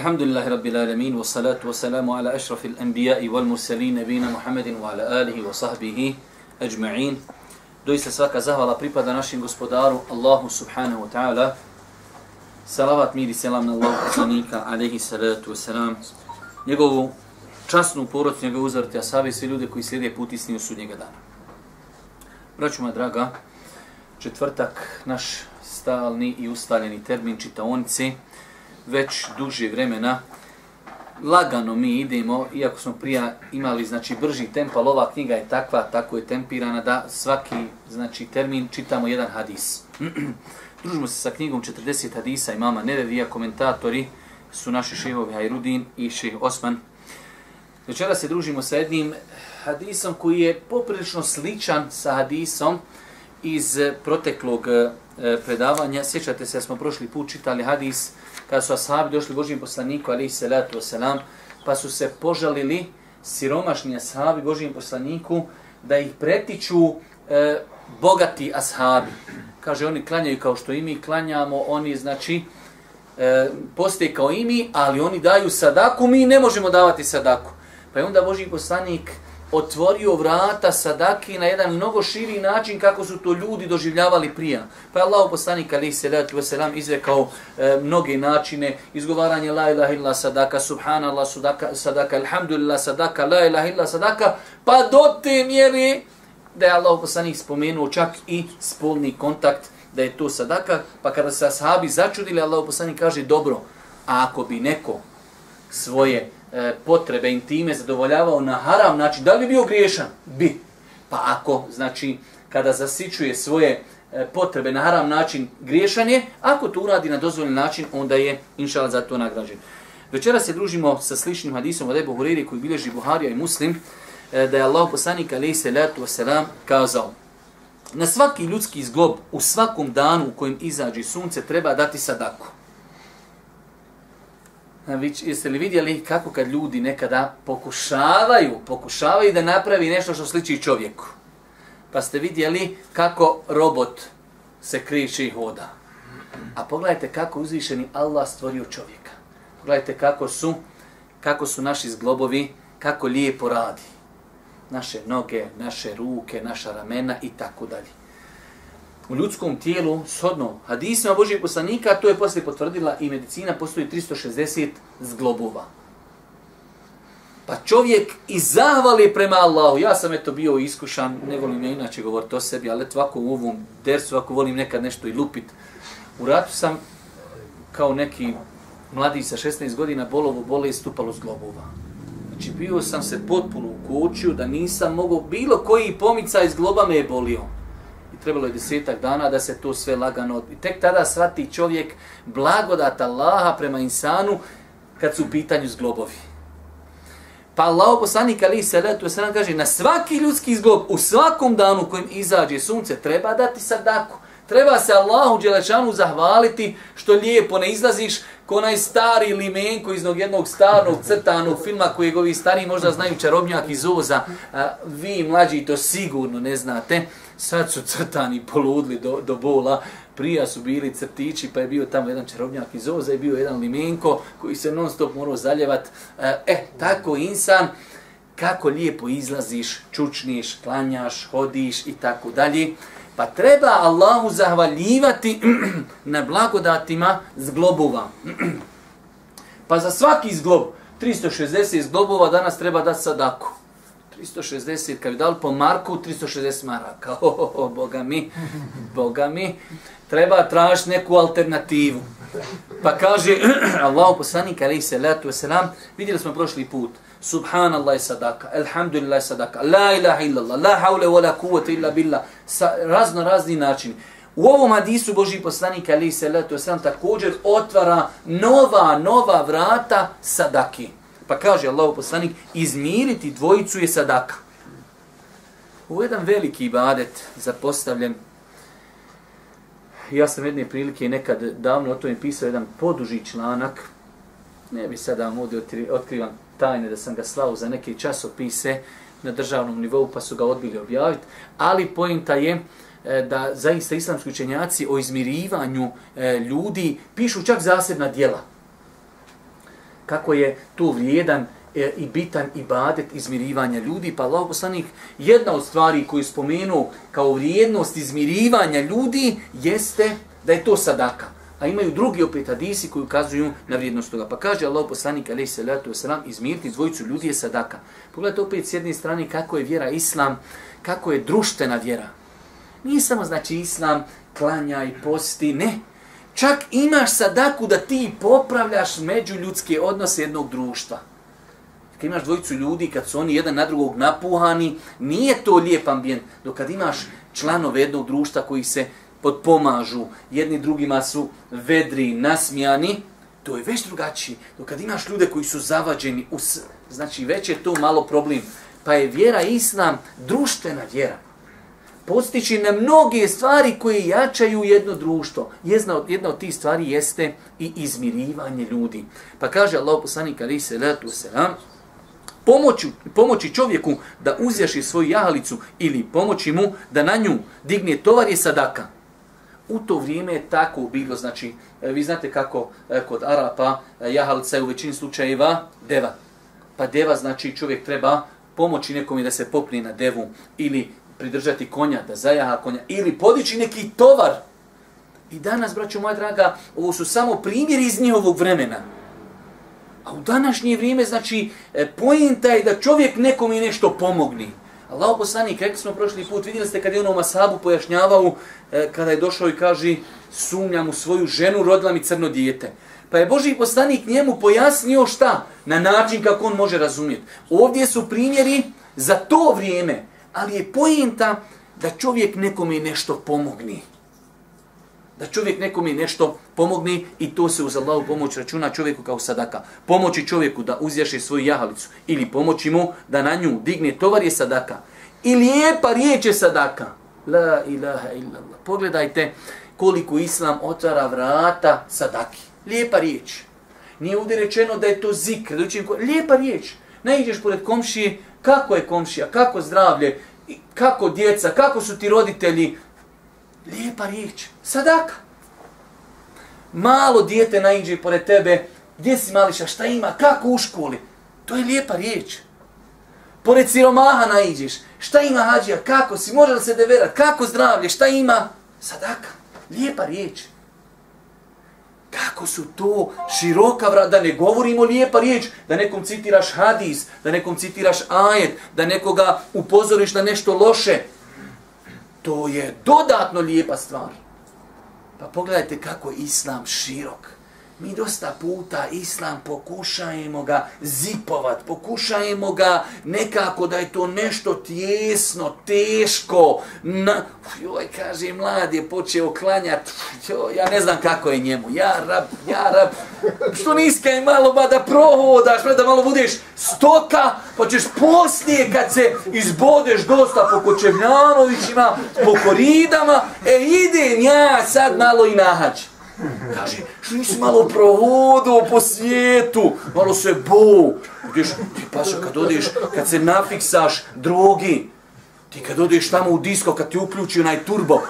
Alhamdulillahi Rabbil Alamin, wa salatu wa salamu ala ašrafil anbiya'i wal mursalin, nabina Muhammedin wa ala alihi wa sahbihi ajma'in. Doista svaka zahvala pripada našim gospodaru, Allahu subhanahu wa ta'ala. Salavat, mir i selam na Allahu poslanika, alaihi salatu wa salam. Njegovu časnu porodcu, njegovu uzvrti ashabi i svi ljude koji slijede put istinu sudnjega dana. Braćo moja draga, četvrtak, naš stalni i ustaljeni termin čitaonice, već duže vremena, lagano mi idemo, iako smo prije imali brži tempo, ali ova knjiga je takva, tako je tempirana da svaki termin čitamo jedan hadis. Družimo se sa knjigom 40 hadisa imama Nevevija, komentatori su naši šehovi Hajrudin i šeh Osman. Večera se družimo sa jednim hadisom koji je poprilično sličan sa hadisom iz proteklog predavanja. Sjećate se da smo prošli put čitali hadis kada su ashabi došli Božijem poslaniku, alaihi salatu wasalam, pa su se požalili siromašni ashabi Božijem poslaniku da ih pretiču bogati ashabi. Kaže, oni klanjaju kao što i mi klanjamo, oni postoje kao i mi, ali oni daju sadaku, mi ne možemo davati sadaku. Pa je onda Božji poslanik otvorio vrata sadaki na jedan mnogo širi način kako su to ljudi doživljavali prije. Pa je Allah poslanik alejhi salatu vesselam izrekao mnoge načine, izgovaranje la ilaha illa sadaka, subhanallah sadaka, alhamdulillah sadaka, la ilaha illa sadaka, pa do te mjere da je Allah poslanik spomenuo čak i spolni kontakt, da je to sadaka. Pa kada se ashabi začudili, Allah poslanik kaže, dobro, a ako bi neko svoje potrebe intime zadovoljavao na haram način, da li bi bio griješan? Bi. Pa ako, kada zasićuje svoje potrebe na haram način, griješan je, ako to uradi na dozvoljen način, onda je, inšallah, za to nagrađen. Večeras se družimo sa sličnim hadisom od Ebu Hureyre koji bilježi Buharija i Muslim, da je Allah poslanik alejhi salatu vesselam kazao: na svaki ljudski zglob u svakom danu u kojem izađe sunce treba dati sadaku. Jeste li vidjeli kako kad ljudi nekada pokušavaju da napravi nešto što sliči čovjeku? Pa ste vidjeli kako robot se kreće i hoda. A pogledajte kako uzvišeni Allah stvorio čovjeka. Pogledajte kako su naši zglobovi, kako lijepo radi. Naše noge, naše ruke, naša ramena i tako dalje. U ljudskom tijelu, shodno hadisima Božijeg poslanika, to je poslije potvrdila i medicina, postoji 360 zglobova. Pa čovjek iz zahvali prema Allahu, ja sam bio iskušan, ne volim ja inače govoriti o sebi, ali ovako u ovom dersu, ako volim nekad nešto i lupit. U ratu sam, kao neki mladić sa 16 godina, bolovo bolest upalo zglobova. Znači bio sam se potpuno ukočio da nisam mogao, bilo koji pomicaj zgloba me je bolio. Trebalo je 10 dana da se to sve lagano... I tek tada shvati čovjek blagodat Allaha prema insanu kad su u pitanju zglobovi. Pa Allah poslanik alejhi salatu vesselam kaže, na svaki ljudski zglob u svakom danu kojim izađe sunce treba dati sadaku. Treba se Allahu dželešanu zahvaliti što lijepo ne izlaziš ko onaj stari limenko iz jednog starog crtanog filma kojeg ovi stariji možda znaju, Čarobnjak iz Oza. Vi mlađi to sigurno ne znate. Sad su crtani poludli do bola. Prija su bili crtići, pa je bio tamo jedan Čarobnjak iz Oza i bio jedan limenko koji se non stop morao zaljevat. Tako insan, kako lijepo izlaziš, čučniš, klanjaš, hodiš i tako dalje. Pa treba Allahu zahvaljivati na blagodatima zglobova. Pa za svaki zglob, 360 zglobova danas treba dati sadaku. 360, kad bi dali po marku, 360 maraka. Boga mi, treba tražiti neku alternativu. Pa kaže Allahu poslanik alejhi salatu vesselam, vidjeli smo prošli put, subhanallah sadaka, alhamdulillah sadaka, la ilaha illallah, la haule wa la kuvvete illa billah, razni načini. U ovom hadisu Božji poslanik alejhi salatu vesselam također otvara nova vrata sadaki. Pa kaže Allahu poslanik, izmiriti dvojicu je sadaka. Ovo je jedan veliki ibadet zapostavljen. Ja sam jedne prilike nekad davno o tome pisao jedan poduži članak. Ne bi sada vam ovdje otkrivam tajne da sam ga slao za neke časopise na državnom nivou pa su ga odbili objaviti. Ali pointa je da zaista islamski učenjaci o izmirivanju ljudi pišu čak zasebna djela. kako je tu vrijedan i bitan ibadet izmirivanja ljudi. Pa Allahov poslanik, jedna od stvari koju spomenu kao vrijednost izmirivanja ljudi jeste da je to sadaka. A imaju drugi opet hadisi koji ukazuju na vrijednost toga. Pa kaže Allahov poslanik alejhi salatu vesselam, izmiriti dvojicu ljudi je sadaka. Pogledajte opet s jedne strane kako je vjera islam, kako je društvena vjera. Nije samo znači islam klanja i posti, ne. Čak imaš sadaku da ti popravljaš međuljudske odnose jednog društva. Kad imaš dvojicu ljudi, kad su oni jedan na drugog napuhani, nije to lijep ambijent. Dok kad imaš članove jednog društva koji se potpomažu, jedni drugima su vedri, nasmijani, to je već drugačije. Dok kad imaš ljude koji su zavađeni, znači već je to malo problem. Pa je vjera islam društvena vjera. Postići na mnoge stvari koje jačaju jedno društvo. Jedna od tih stvari jeste i izmirivanje ljudi. Pa kaže Allahov poslanik alejhi salatu vesselam, pomoći čovjeku da uzjaši svoju jahalicu ili pomoći mu da na nju digne tovar je sadaka. U to vrijeme je tako bilo, znači, vi znate kako kod Arapa jahalica je u većini slučajeva deva. Pa deva znači čovjek treba pomoći nekome da se popne na devu ili pridržati konja, da zajaha konja ili podići neki tovar. I danas, braćo moja draga, ovo su samo primjeri iz njihovog vremena. A u današnje vrijeme, znači, poenta je da čovjek nekom i nešto pomogni. Allahov poslanik, rekli smo prošli put, vidjeli ste kad je onom ashabu pojašnjavao, kada je došao i kaže, sumnjam u svoju ženu, rodila mi crno dijete. Pa je Božji poslanik njemu pojasnio šta? Na način kako on može razumjeti. Ovdje su primjeri za to vrijeme, ali je poenta da čovjek nekome nešto pomogni. Da čovjek nekome nešto pomogne i to se uz Allahu pomoć računa čovjeku kao sadaka. Pomoći čovjeku da uzjaše svoju jahalicu ili pomoći mu da na nju digne tovar je sadaka. I lijepa riječ je sadaka. La ilaha illallah. Pogledajte koliko Islam otvara vrata sadaki. Lijepa riječ. Nije ovdje rečeno da je to zikr. Lijepa riječ. Naiđeš pored komšije, kako je komšija, kako zdravlje, kako djeca, kako su ti roditelji. Lijepa riječ. Sadaka. Malo dijete naiđe pored tebe. Gdje si mališa? Šta ima? Kako u školi? To je lijepa riječ. Pored siromaha naiđeš. Šta ima hađija? Kako si? Može li se deverat? Kako zdravlje? Šta ima? Sadaka. Lijepa riječ. Kako su to široka vrata, da ne govorimo lijepa riječ, da nekom citiraš hadis, da nekom citiraš ajet, da nekoga upozoriš na nešto loše. To je dodatno lijepa stvar. Pa pogledajte kako je Islam širok. Mi dosta puta Islam pokušajemo ga zipovat, pokušajemo ga nekako da je to nešto tijesno, teško. Joj, kaže, mlad je počeo klanjati, ja ne znam kako je njemu. Ja rab, što niskaj malo ba da prohodaš, da malo budeš stoka, pa ćeš poslije kad se izbodeš dosta po Kočevljanovićima, po koridama, idem ja sad malo i na hađ. Kaže, što nisi malo prohodio po svijetu, malo se bo. Ti paša kad odeš, kad se nafiksaš drogi, ti kad odeš tamo u disko, kad ti uključi onaj turbo,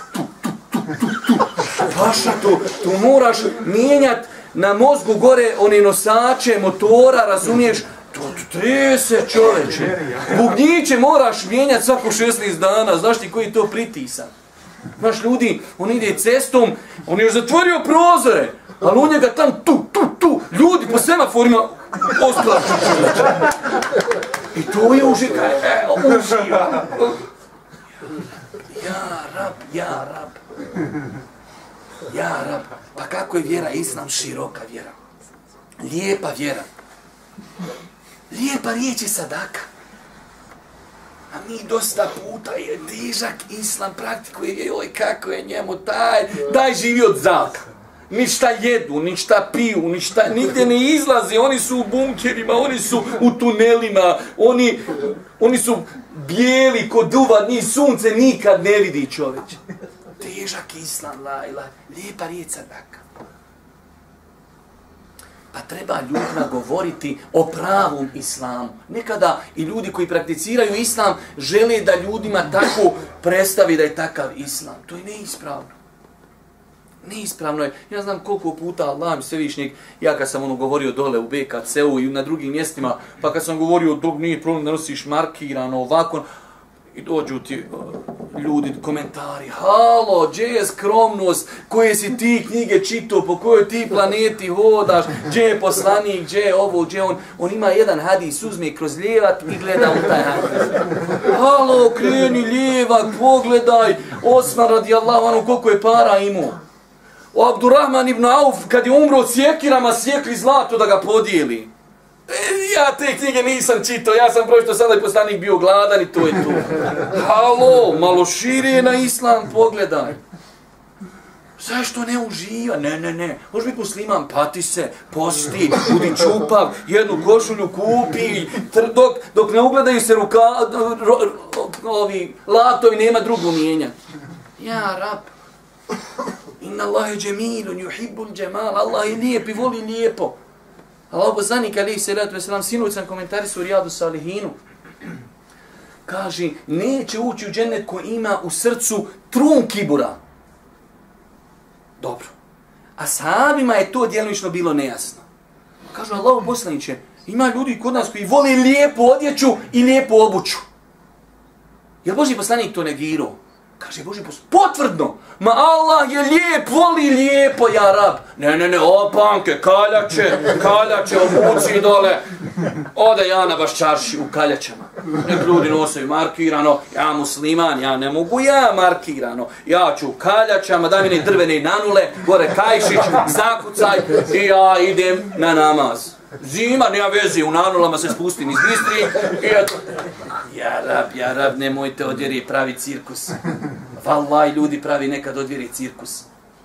paša tu moraš mijenjati na mozgu gore one nosače, motora, razumiješ, to trese čoveče. Bubnjiće moraš mijenjati svako 16 dana, znaš ti koji je to pritisak. Znaš, ljudi, on ide cestom, on je još zatvorio prozore, ali u njega tam tu, ljudi po semaforima osklaču čovječe. I to je uživa. Ja rab. Pa kako je vjera Islam široka vjera? Lijepa vjera. Lijepa riječ je sadaka. A mi dosta puta je težak Islam praktikuje, joj kako je njemu daj živi od zaka. Ništa jedu, ništa piju, nigdje ne izlaze, oni su u bunkerima, oni su u tunelima, oni su bijeli kod duva, ni sunce nikad ne vidi čovječ. Težak Islam, la ilaha, lijepa riječ sadaka. Pa treba ljudima govoriti o pravom islamu. Nekada i ljudi koji prakticiraju islam žele da ljudima tako predstavi da je takav islam. To je neispravno. Neispravno je. Ja znam koliko puta Allah mi svevišnjeg, ja kad sam govorio dole u BKC-u i na drugim mjestima, pa kad sam govorio dok nije problem da nosiš markirano ovako, i dođu ti ljudi, komentari, halo, gdje je skromnost, koje si ti knjige čitao, po kojoj ti planeti hodaš, gdje je poslanik, gdje je ovo, gdje je on. On ima jedan hadis, uzme kroz lijevat i gleda u taj hadis. Halo, kreni lijevak, pogledaj, Osman radijallahu anhu koliko je para imao. Abdurrahman ibn Auf, kad je umro od sjekirama, sjekli zlato da ga podijeli. Ja te knjige nisam čitao, ja sam pročito sada i poslanik bio gladan i to je to. Halo, malo šire na islam pogledaj. Zašto ne uživa? Ne. Može biti musliman, pati se, posti, budi čupav, jednu košulju kupi, dok ne ugledaju se latovi, nema drugo mijenja. Ja, rab. Inna Allahe džemilun, juhibbul džemal, Allah je lijep i voli lijepo. Allah poslanik alejhi salatu vesselam sinoć sam komentarisao u Rijadu Salihinu. Kaže, neće ući u džennet ko ima u srcu trun kibura. Dobro. A sahabima je to djelomično bilo nejasno. Kažu, Allah poslaniče, ima ljudi kod nas koji vole lijepu odjeću i lijepu obuću. Jel Božji poslanik to negirao? Kaže Božji poslanik, potvrdno, ma Allah je lijep, voli lijepo, ja rab. Ne, opanke, kaljače, obuci dole. Ode ja na Baščarši u kaljačama. Nek ljudi nosaju markirano, ja musliman, ja ne mogu ja markirano. Ja ću u kaljačama, daj mi ne drvene nanule, gore kajšić, zakucaj i ja idem na namaz. Zima, nema veze, u nanulama se spustim iz Bistri i eto. Ja rab, nemojte odvjeri pravi cirkus. Vallahi, ljudi pravi nekad odvjeri cirkus.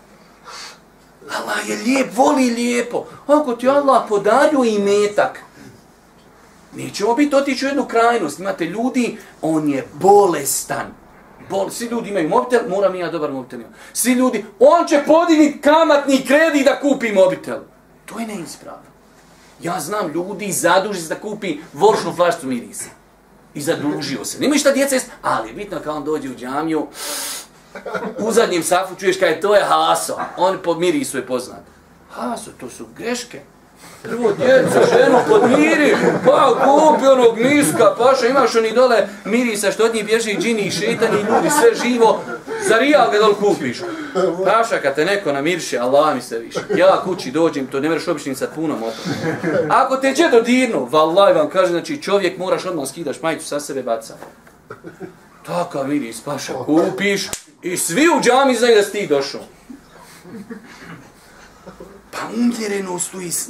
Allah je lijep, voli lijepo. Ako ti Allah podario imetak, nećemo biti otići u jednu krajnost. Imate ljudi, on je bolestan. Svi ljudi imaju mobitel, moram i ja dobar mobitel imam. Svi ljudi, on će podignuti kamatni kredit da kupi mobitel. To je neispravno. Ja znam ljudi zaduži se da kupi voćnu flašticu mirisa. I zadužio se. Nima šta djeca jest, ali je bitno kao on dođe u džamiju, u zadnjem safu čuješ kaj to je Haso. On po mirisu je poznat. Haso, to su greške. Prvo djeca, ženu podmiri, pa kupi onog miska, paša, imaš oni dole mirisa što od njih bježe i džini i šetani i ljudi, sve živo, za rijal ga dole kupiš. Paša, kad te neko namirše, Allah mi se više. Ja kući dođem, to ne mreš običnim sad punom otom. Ako te će dodirnu, vallahi vam kaže, znači čovjek moraš odmah skidaš majicu sa sebe baca. Takav miris, paša, kupiš i svi u džami znaju da si ti došao. Pa umjerenost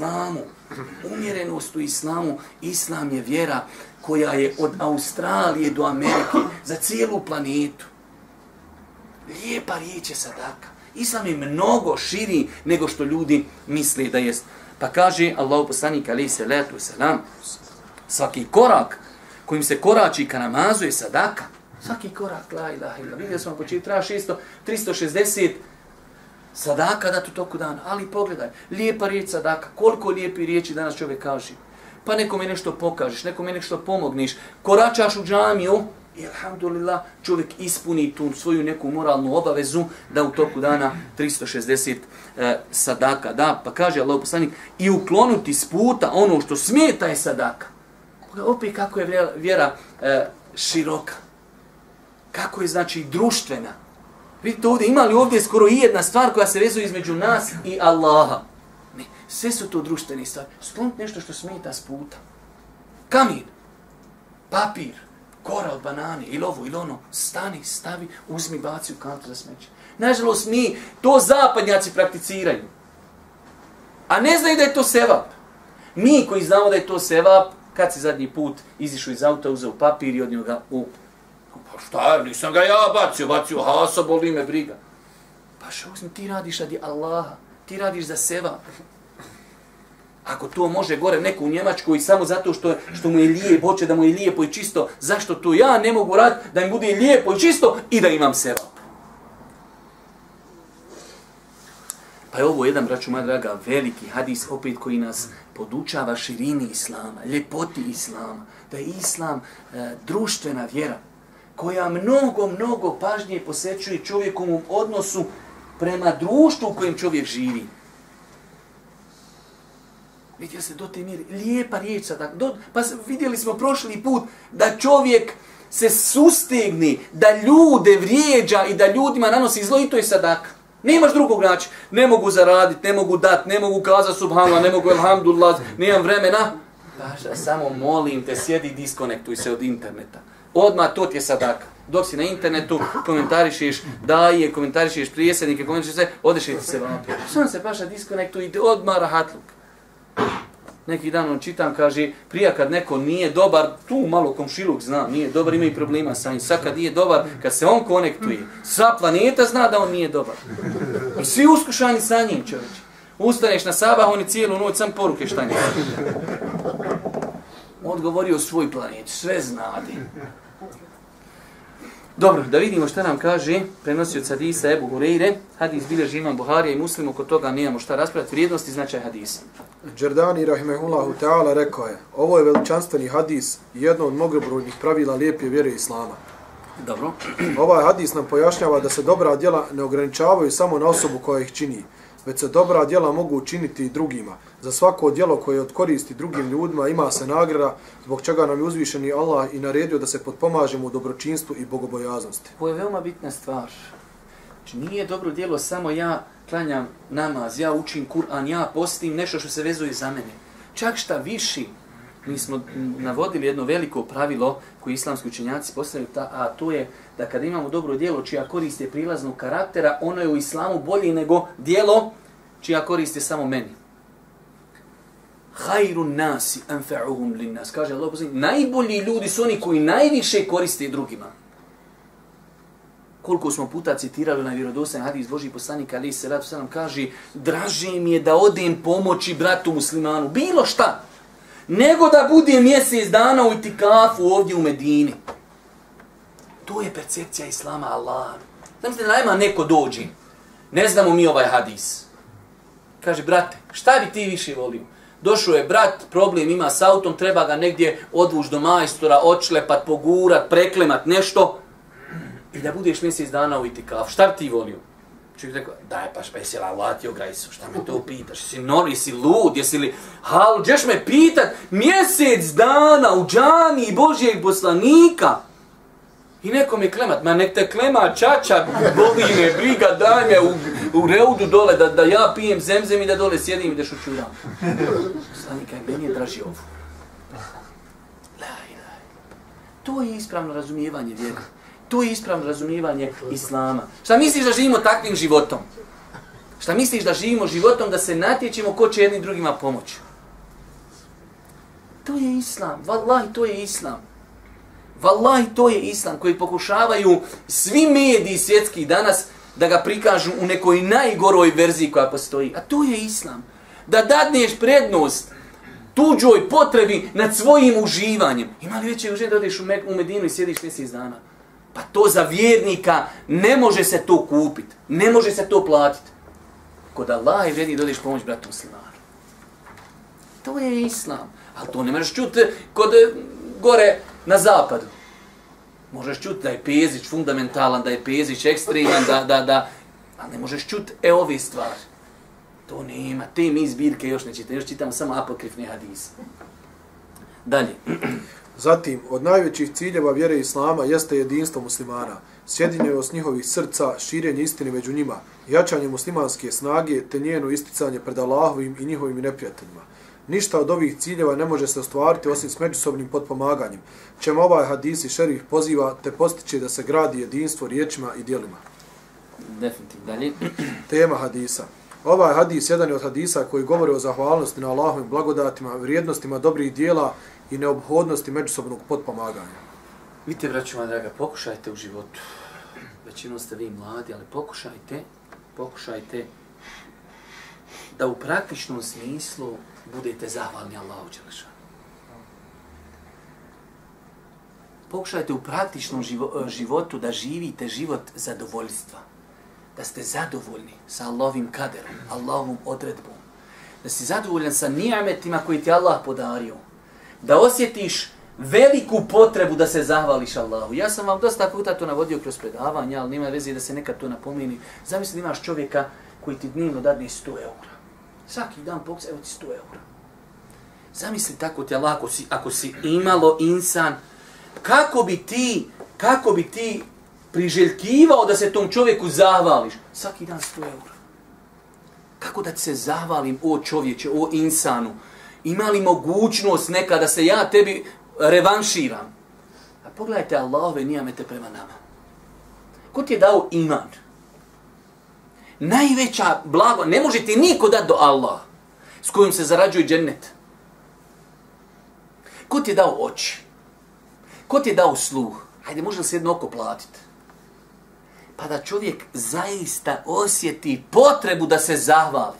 u islamu, islam je vjera koja je od Australije do Amerike, za cijelu planetu. Lijepa riječ je sadaka. Islam je mnogo širi nego što ljudi misle da jest. Pa kaže Allahu poslanik alejhi salatu vesselam, svaki korak kojim se korači ka namazu je sadaka. Svaki korak, la ilaha illa. Vidio sam početi, treba 360 sadaka dati u toku dana. Ali pogledaj, lijepa riječ sadaka. Koliko lijepi riječi danas čovjek kaže. Pa nekome nešto pokažeš, nekome nešto pomogniš. Koračaš u džamiju i alhamdulillah čovjek ispuni tu svoju neku moralnu obavezu da u toku dana 360 sadaka da. Pa kaže Allah poslanik i uklonuti s puta ono što smeta je sadaka. Opet kako je vjera široka. Kako je znači društvena. Vidite ovdje, ima li ovdje skoro i jedna stvar koja se vezuje između nas i Allaha? Ne, sve su to društvene stvari. Skloniti nešto što smeta s puta. Kamin, papir, kora od banane, ili ovo, ili ono, stani, stavi, uzmi, baci u kantu za smeće. Nažalost, mi to zapadnjaci prakticiraju. A ne znaju da je to sevap. Mi koji znamo da je to sevap, kad si zadnji put izišao iz auta, uzeo papir i odnio ga u... Pa šta je, nisam ga ja bacio Hasa, boli me briga. Pa što uzmi, ti radiš radi Allaha, ti radiš za sevap. Ako to može gore neko u Njemačkoj samo zato što mu je lijepo, hoće da mu je lijepo i čisto, zašto to ja ne mogu raditi da mi bude lijepo i čisto i da imam sevap? Pa je ovo jedan, braću moja draga, veliki hadis opet koji nas podučava širini islama, ljepoti islama, da je islam društvena vjera koja mnogo pažnje posvećuje čovjekovom odnosu prema društvu u kojem čovjek živi. Vidjeli ste do te mjere, lijepa riječ sadaka. Pa vidjeli smo prošli put da čovjek se sustegni, da ljude vrijeđa i da ljudima nanosi zlo i to je sadaka. Nemaš drugog načina. Ne mogu zaraditi, ne mogu dati, ne mogu kazati subhanallah, ne mogu elhamdulillah, nemam vremena. Kaže, samo molim te, sjedi i diskonektuj se od interneta. Odmah to ti je sadaka. Dok si na internetu, komentarišeš daje, komentarišeš prijesednike, komentarišeš sve, odeš i ti se vapi. Sam se paša diskonektuj i odmah rahatluk. Neki dan on čitam, kaže, prija kad neko nije dobar, tu malo komšiluk zna, nije dobar, ima i problema sa njim. Sad kad nije dobar, kad se on konektuje, sva planeta zna da on nije dobar. I svi uskušani sa njim, čovječe. Ustaneš na sabah, oni cijelu noć sam poruke šta nije. Odgovorio svoj planet, sve znade. Dobro, da vidimo šta nam kaže prenosioc hadisa Ebu Hureyre. Hadis bilježi imam Buharija i Muslim, oko toga nemamo šta raspravati, vrijednost i značaj hadisa. Džerdani rahimehullahu ta'ala rekao je, ovo je veličanstveni hadis i jedno od mnogobrojnih pravila lijepe vjere Islama. Dobro. Ovaj hadis nam pojašnjava da se dobra djela ne ograničavaju samo na osobu koja ih čini, već se dobra djela mogu učiniti i drugima. Za svako djelo koje odkoristi drugim ljudima ima se nagrada, zbog čega nam je uzvišeni Allah i naredio da se potpomažemo u dobročinstvu i bogobojaznosti. Ovo je veoma bitna stvar. Znači, nije dobro djelo samo ja klanjam namaz, ja učim Kur'an, ja postim nešto što se vezuje za mene. Čak šta viši, mi smo navodili jedno veliko pravilo koje islamski učenjaci postavljaju, a to je da kada imamo dobro djelo čija korist je prilaznog karaktera, ono je u islamu bolje nego djelo čija korist je samo meni. Hayrun nasi anfa'uhum linnas. Kaže Allah, najbolji ljudi su oni koji najviše koriste drugima. Koliko smo puta citirali na vjerodostojni hadis Božji poslanika alejhi selatu selam kaže, draže mi je da odem pomoći bratu muslimanu, bilo šta, nego da budem mjesec dana u itikafu ovdje u Medini. To je percepcija islama Allah. Znate da najma neko dođe, ne znamo mi ovaj hadis. Kaže, brate, šta bi ti više volio? Došao je brat, problem ima s autom, treba ga negdje odvući do majstora, odšlepat, pogurat, preklemat, nešto. I da budeš mjesec dana u itikafu. Šta bi ti volio? Čovjek rekao, daj pa jesi Allah ti ograjsu, šta me to pitaš? Jesi nori, jesi lud, jesi li halu, ćeš me pitat mjesec dana u džamiji Božjeg poslanika? I nekom je klemat, ma nek te klema čača, boli me, briga, daj me u reudu dole, da ja pijem zemzem i da dole sjedim i da šučuram. Poslanika, meni je draži ovo. To je ispravno razumijevanje vjera. To je ispravno razumijevanje islama. Šta misliš da živimo takvim životom? Šta misliš da živimo životom da se natječemo ko će jednim drugima pomoći? To je islam. Wallahi, to je islam. Wallahi, to je islam koji pokušavaju svi mediji svjetski danas da ga prikažu u nekoj najgoroj verziji koja postoji. A to je islam. Da dadneš prednost tuđoj potrebi nad svojim uživanjem. Ima li veće uživanjem da odeš u Medinu i sjediš mjesec dana? Pa to za vjernika ne može se to kupiti. Ne može se to platiti. Kod Allah je vredniji da odeš pomoć bratu muslimanu. To je islam. Ali to ne možeš čuti kod gore na zapadu. Možeš čuti da je Pezić fundamentalan, da je Pezić ekstreman, ali ne možeš čuti ove stvari. To nema. Te mi zbirke još ne čitamo. Još čitamo samo apokrifne hadise. Dalje. Zatim, od najvećih ciljeva vjere Islama jeste jedinstvo muslimana, sjedinjenost njihovih srca, širenje istine među njima, jačanje muslimanske snage te njeno isticanje pred Allahovim i njihovim neprijateljima. Ništa od ovih ciljeva ne može se ostvariti osim s međusobnim potpomaganjem, čemu ovaj hadis i šerif poziva te postiče da se gradi jedinstvo riječima i djelima. Definitivno. Dalje. Tema hadisa. Ovaj hadis jedan je od hadisa koji govori o zahvalnosti na Allahovim blagodatima, vrijednostima dobrih dijela i neophodnosti međusobnog potpomaganja. Vidite, braću moja draga, pokušajte u životu. Većinom ste vi mladi, ali pokušajte da u praktičnom smislu budete zahvalni Allahu dželešanu. Pokušajte u praktičnom životu da živite život zadovoljstva. Da ste zadovoljni sa Allahovim kaderom, Allahovom odredbom. Da si zadovoljan sa nijametima koji ti Allah podario. Da osjetiš veliku potrebu da se zahvališ Allahu. Ja sam vam dosta puta to navodio kroz predavanja, ali nema veze da se nekad to napomeni. Zamisli imaš čovjeka koji ti dnevno dadne 100 eura. Svaki dan pokusa, evo ti 100 eura. Zamisli tako ti Allah, ako si imalo insan, kako bi ti priželjkivao da se tom čovjeku zahvališ? Svaki dan 100 eura. Kako da ti se zahvalim, o čovječe, o insanu? Ima li mogućnost neka da se ja tebi revanširam? A pogledajte Allahove nijamete prema nama. Ko ti je dao iman? Najveća blago, ne može ti niko dati do Allah, s kojim se zarađuje džennet. Ko ti je dao oči? Ko ti je dao sluh? Hajde, može li se jedno oko platiti? Pa da čovjek zaista osjeti potrebu da se zahvali.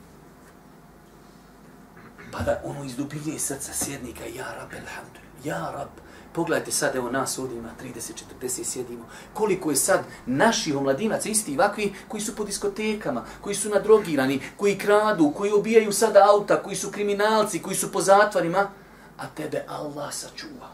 Pa da ono iz dubine srca sjednika, ja Rab, elhamdulillah, ja Rab. Pogledajte sad, evo nas ovdje ima 30-40 sjedimo. Koliko je sad naših omladinaca, isti ovakvi, koji su po diskotekama, koji su nadrogirani, koji kradu, koji obijaju sada auta, koji su kriminalci, koji su po zatvarima, a tebe Allah sačuva.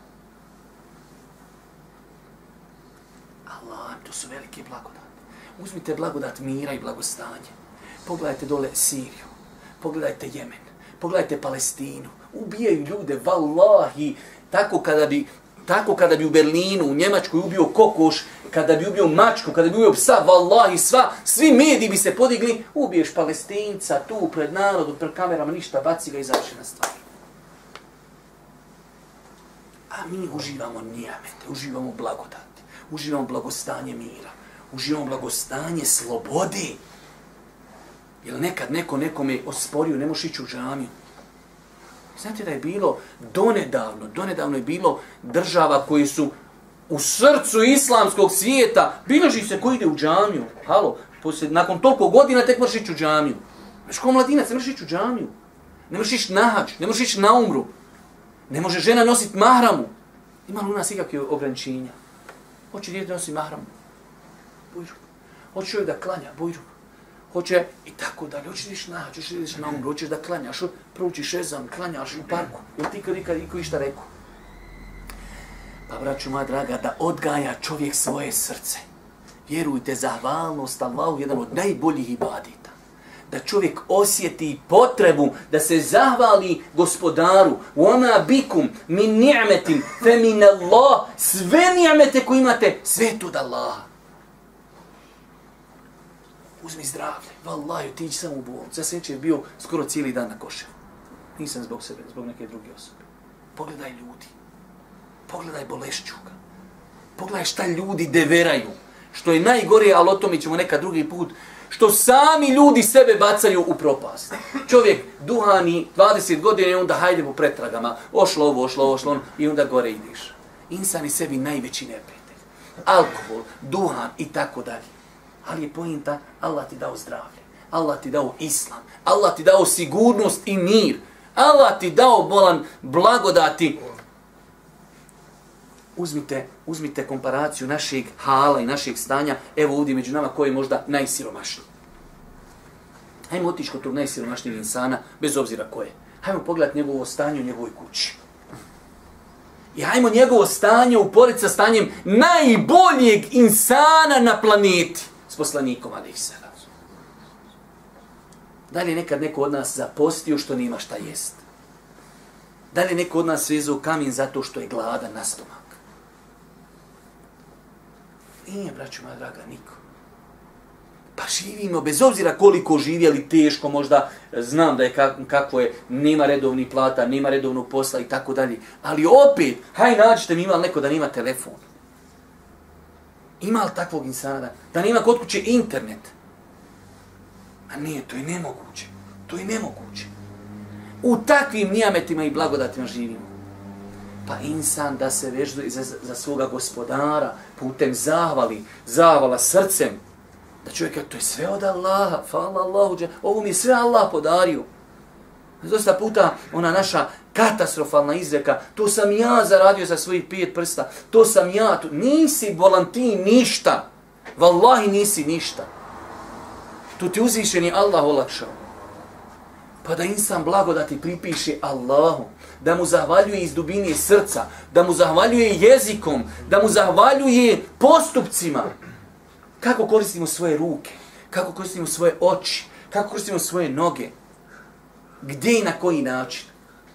Allah, to su velike blagodati. Uzmite blagodat mira i blagostanje. Pogledajte dole Siriju, pogledajte Jemen, pogledajte Palestinu. Ubijaju ljude, vallahi, tako kada bi u Berlinu, u Njemačkoj ubio kokoš, kada bi ubio mačku, kada bi ubio psa, vallahi, svi mediji bi se podigli, ubiješ Palestinca tu pred narodom, pred kamerama, ništa, baci ga i završena stvar. A mi uživamo nijamete, uživamo blagodati, uživamo blagostanje mira, uživamo blagostanje slobode. Jer nekad neko nekome osporio, ne možeš ići u džamiju. Znate da je bilo donedavno je bilo država koji su u srcu islamskog svijeta, bilježi se ko ide u džamiju. Halo, nakon toliko godina tek možeš ići u džamiju. Znaš, kao mladinac, ne možeš ići u džamiju. Ne možeš ići na hadž, ne možeš ići na umru. Ne može žena nositi mahramu. Ima li u nas ikakve ograničenja? Hoće dijete nositi mahramu? Bujru. Hoće čovjek da klanja? Bujru. Hoće i tako dalje. Hoćeš ideš na hadž, hoćeš ideš na umru, hoćeš da klanjaš, proučiš ezan, klanjaš u parku. Jel ti kad iko išta rekao? Pa, braću moja draga, da odgaja čovjek svoje srce. Vjerujte, zahvalnost Allahu jedan od najboljih ibadeta. Da čovjek osjeti potrebu da se zahvali gospodaru. وَمَا بِكُمْ مِنْ نِعْمَةٍ فَمِنَ اللَّهِ. Sve nijamete koje imate, sve to od Allaha. Uzmi zdravlje. Wallahi, otiđi samo u bolnicu. Ja sam jučer bio skoro cijeli dan na Koševu. Nisam zbog sebe, zbog neke druge osobe. Pogledaj ljudi. Pogledaj bolešćuka. Pogledaj šta ljudi deveraju. Što je najgore, ali o tome ćemo nekad drugi put, što sami ljudi sebe bacaju u propast. Čovjek duhani 20 godina i onda hajde po pretragama. Ošlo ono, i onda gore ideš. Insan je sebi najveći neprijatelj. Alkohol, duhan i tako dalje. Ali je pojenta, Allah ti dao zdravlje. Allah ti dao islam. Allah ti dao sigurnost i mir. Allah ti dao bolan blagodati. Uzmite komparaciju našeg hala i našeg stanja. Evo ovdje među nama koji je možda najsiromašniji. Hajmo otići kod tog najsiromašnijeg insana, bez obzira ko je. Hajmo pogledati njegovo stanje u njegovoj kući. I hajmo njegovo stanje uporediti sa stanjem najboljeg insana na planeti. S poslanikom, alejhi selam. Da li je nekad neko od nas zapostio što nima šta jest? Da li je neko od nas vezao kamen zato što je gladan na stomak? Nije, braću moja draga, niko. Pa živimo, bez obzira koliko živjeli teško, možda znam da je kako je, nema redovnih plata, nema redovnog posla i tako dalje. Ali opet, haj nađite mi, ima li neko da nima telefon? Ima li takvog insana da nema kod kuće internet? A nije, to je nemoguće. To je nemoguće. U takvim nijametima i blagodatima živimo. Pa insan da se veže za svoga gospodara putem zahvala srcem. Da čovjek, to je sve od Allaha, hvala Allahu, ovo mi je sve Allah podario. Dosta puta ona naša katastrofalna izreka, to sam ja zaradio za svojih 5 prsta, to sam ja, nisi bolan ti ništa. Wallahi nisi ništa. To ti uzvišeni Allah olakšao. Pa da insan blagodati pripiše Allahu, da mu zahvaljuje iz dubine srca, da mu zahvaljuje jezikom, da mu zahvaljuje postupcima. Kako koristimo svoje ruke, kako koristimo svoje oči, kako koristimo svoje noge, gdje i na koji način.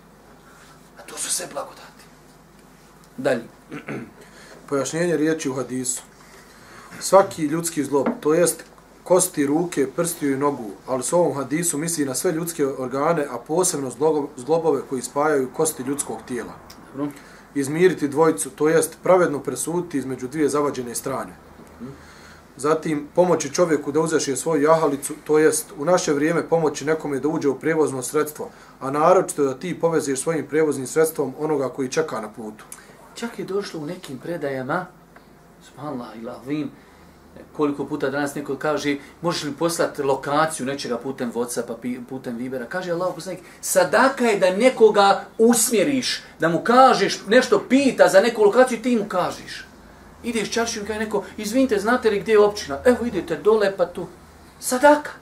A to su sve blagodati. Dalje. Pojašnjenje riječi u hadisu. Svaki ljudski zlob, to jest kosti, ruke, prstiju i nogu, ali s ovom hadisu misli na sve ljudske organe, a posebno zglobove koji spajaju kosti ljudskog tijela. Izmiriti dvojicu, to jest pravedno presuditi između dvije zavađene strane. Zatim, pomoći čovjeku da uzeše svoju jahalicu, to jest u naše vrijeme pomoći nekome da uđe u prijevozno sredstvo, a naročito da ti povezeš svojim prijevoznim sredstvom onoga koji čeka na putu. Čak je došlo u nekim predajama, subhanallah ilahvim, koliko puta danas neko kaže, možeš li poslati lokaciju nečega putem WhatsAppa, putem Vibera. Kaže Allah poslanik, sadaka je da nekoga usmjeriš, da mu kažeš, nešto pita za neku lokaciju i ti mu kažeš. Ideš čaršiju i kaže neko, izvinite, znate li gdje je općina? Evo idete dole pa tu. Sadaka.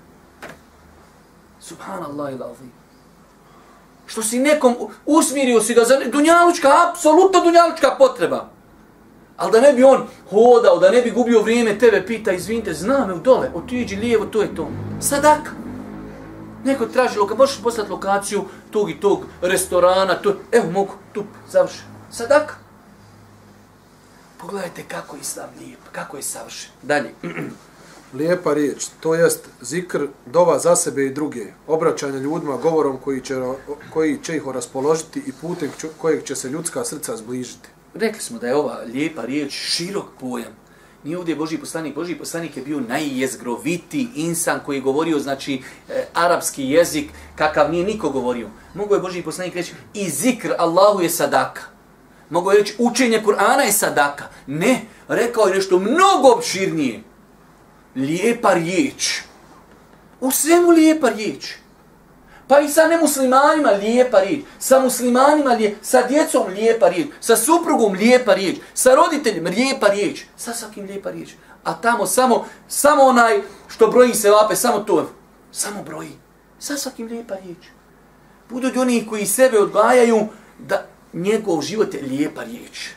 Subhanallah ilahvim. Što si nekom usmjerio si ga za dunjalučka, apsolutno dunjalučka potreba. Ali da ne bi on hodao, da ne bi gubio vrijeme, tebe pita, izvinite, zna me u dole, otiđi lijevo, to je to. Sadaka. Neko traži lokaciju, možeš poslati lokaciju tog i tog restorana, to, evo mogu, tu, završen. Sadaka. Pogledajte kako je Islam lijep, kako je savršen. Dalje. Lijepa riječ, to jest zikr, dova za sebe i druge, obraćanje ljudima govorom koji će ih raspoložiti i putem kojeg će se ljudska srca zbližiti. Rekli smo da je ova lijepa riječ širok pojam. Nije ovdje Božji poslanik je bio najjezgrovitiji insan koji je govorio, znači, arapski jezik, kakav nije niko govorio. Mogu je Božji poslanik reći, i zikr Allahu je sadaka. Mogu je reći, učenje Kur'ana je sadaka. Ne, rekao je nešto mnogo opširnije. Lijepa riječ. U svemu lijepa riječ. Pa i sa nemuslimanima lijepa riječ, sa muslimanima lijepa, sa djecom lijepa riječ, sa suprugom lijepa riječ, sa roditeljem lijepa riječ, sa svakim lijepa riječ. A tamo samo onaj što broji se vape, samo to, samo broji. Sa svakim lijepa riječ. Budu oni koji sebe odgajaju da njegov život je lijepa riječ.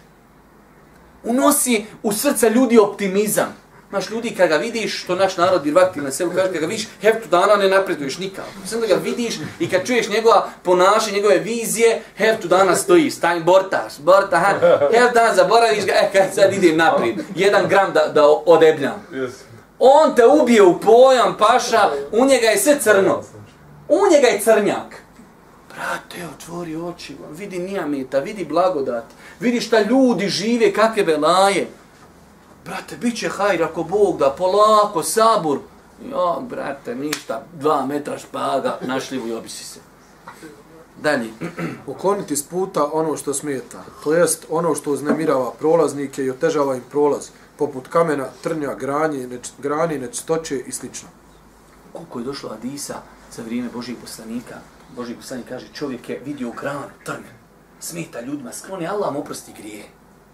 Unosi u srca ljudi optimizam. Znaš, ljudi kad ga vidiš, što naš narod birvakti na selu kaže, kad ga vidiš, heftu dana ne napreduješ nikako. Samo da ga vidiš i kad čuješ njegova ponašanje, njegove vizije, heftu dana stoji, stajn, bortaš, heftu dana zaboraviš ga, kad sad idem naprijed, 1 gram da odebljam. On te ubije u pojam, paša, u njega je sve crno. U njega je crnjak. Brate, otvori oči, vidi nijameta, vidi blagodat, vidi šta ljudi žive, kakve belaje. Brate, bit će hajr ako Bog da, polako, sabur. Jo, brate, ništa, 2 metra špaga, našljivu i obisi se. Dalje. Ukloniti s puta ono što smeta, to jest ono što uznemirava prolaznike i otežava im prolaz, poput kamena, trnja, grani, nečistoće i sl. Koliko je došlo hadisa za vrijeme Božijeg poslanika, Božji poslanik kaže, čovjek je vidio granu, trn, smeta ljudima, skloni, Allah mu oprosti grije.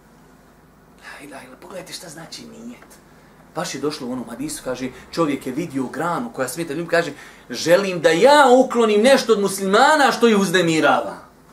Pogledajte šta znači nijet. Baš je došlo u onom hadisu, kaže, čovjek je vidio granu koja smeta ljudima, kaže, želim da ja uklonim nešto od muslimana što ih uznemirava.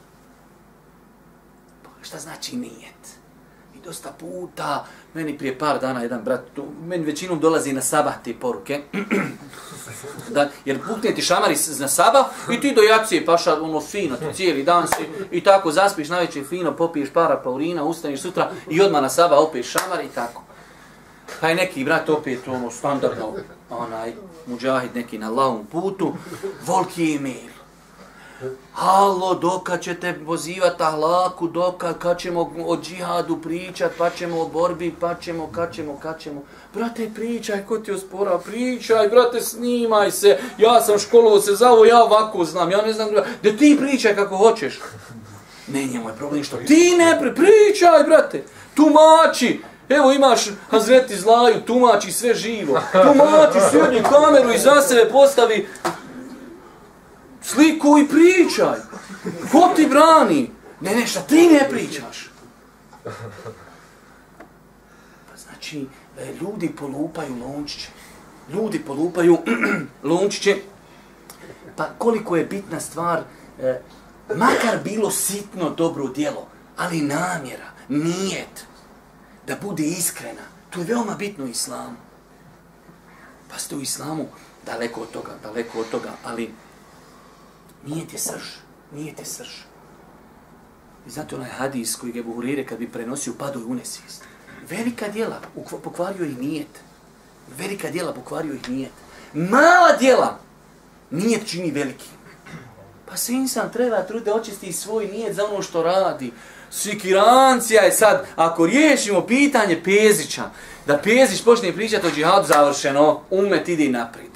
Šta znači nijet? I dosta puta, meni prije par dana jedan brat, meni većinom dolazi na sabah te poruke, jer pukne ti šamari na sabah i ti do jacije paša ono fino, ti cijeli dan si i tako zaspiš najveće fino, popiješ para paurina, ustaniš sutra i odmah na sabah opet šamari i tako. Pa je neki brat opet ono standardno, muđahid neki na Allahovom putu, volki email. Halo, dokad ćete pozivati ahlaku, kad ćemo o džihadu pričat, pa ćemo o borbi, kad ćemo. Brate, pričaj, ko ti ospora, pričaj, brate, snimaj se, ja sam školovo se zavo, ja ovako znam, ja ne znam, da ti pričaj kako hoćeš. Ne, njemu je problem što ti ne pričaj, brate, tumači. Evo imaš Hazreti Zlaju, tumači sve živo, tumači sjedni kameru i za sebe postavi sliku i pričaj. Ko ti brani? Ne, šta ti ne pričaš? Pa znači, ljudi polupaju lončiće. Ljudi polupaju lončiće. Pa koliko je bitna stvar, makar bilo sitno dobro djelo, ali namjera, nijet, da bude iskrena. To je veoma bitno u islamu. Pa ste u islamu daleko od toga, ali nijet je srž, nijet je srž. I znate onaj hadis koji ga Ebu Hurire kad bi prenosio padao i unesist. Velika djela pokvario ih nijet. Velika djela pokvario ih nijet. Mala djela nijet čini veliki. Pa se insan treba truditi da očisti svoj nijet za ono što radi. Sikirancija je sad, ako riješimo pitanje Pezića, da Pezić počne pričati o džihadu, završeno, umet ide naprijed.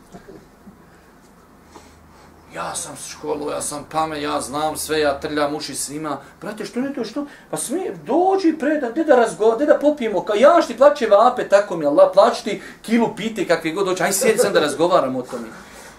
Ja sam s školu, ja sam pamet, ja znam sve, ja trljam uši svima. Brate, što ne to, što? Pa smije, dođi predan, gdje da razgovaramo, gdje da popijemo, kao ja ti plaće vape, tako mi Allah, plaći ti kilu pite kakve god dođe, aj sjedi sam da razgovaramo o tome.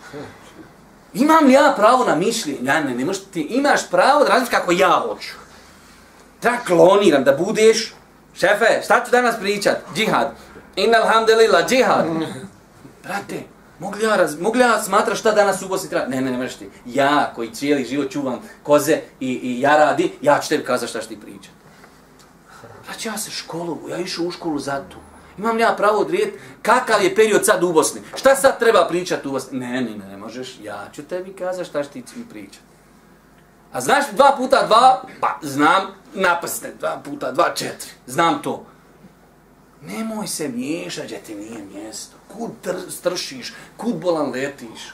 Imam li ja pravo na mišljenje? Ne možeš ti, imaš pravo da razmišljaš kako ja hoću. Da kloniram, da budeš, šefe, šta ću danas pričat? Džihad. Inna alhamdulillah, džihad. Brate, mogu li ja smatrat šta danas u Bosni treba? Ne možeš ti. Ja koji cijeli život čuvam koze i ja radi, ja ću tebi kazati šta ću ti pričat. Znači ja se ja išao u školu za to. Imam li ja pravo odrijeti kakav je period sad u Bosni? Šta sad treba pričati u Bosni? Ne možeš, ja ću tebi kazati šta ću ti pričat. A znaš 2 puta 2? Pa znam na prste, 2 puta 2, 4. Znam to. Nemoj se miješati gdje ti nije mjesto. Kud stršiš, kud bolan letiš.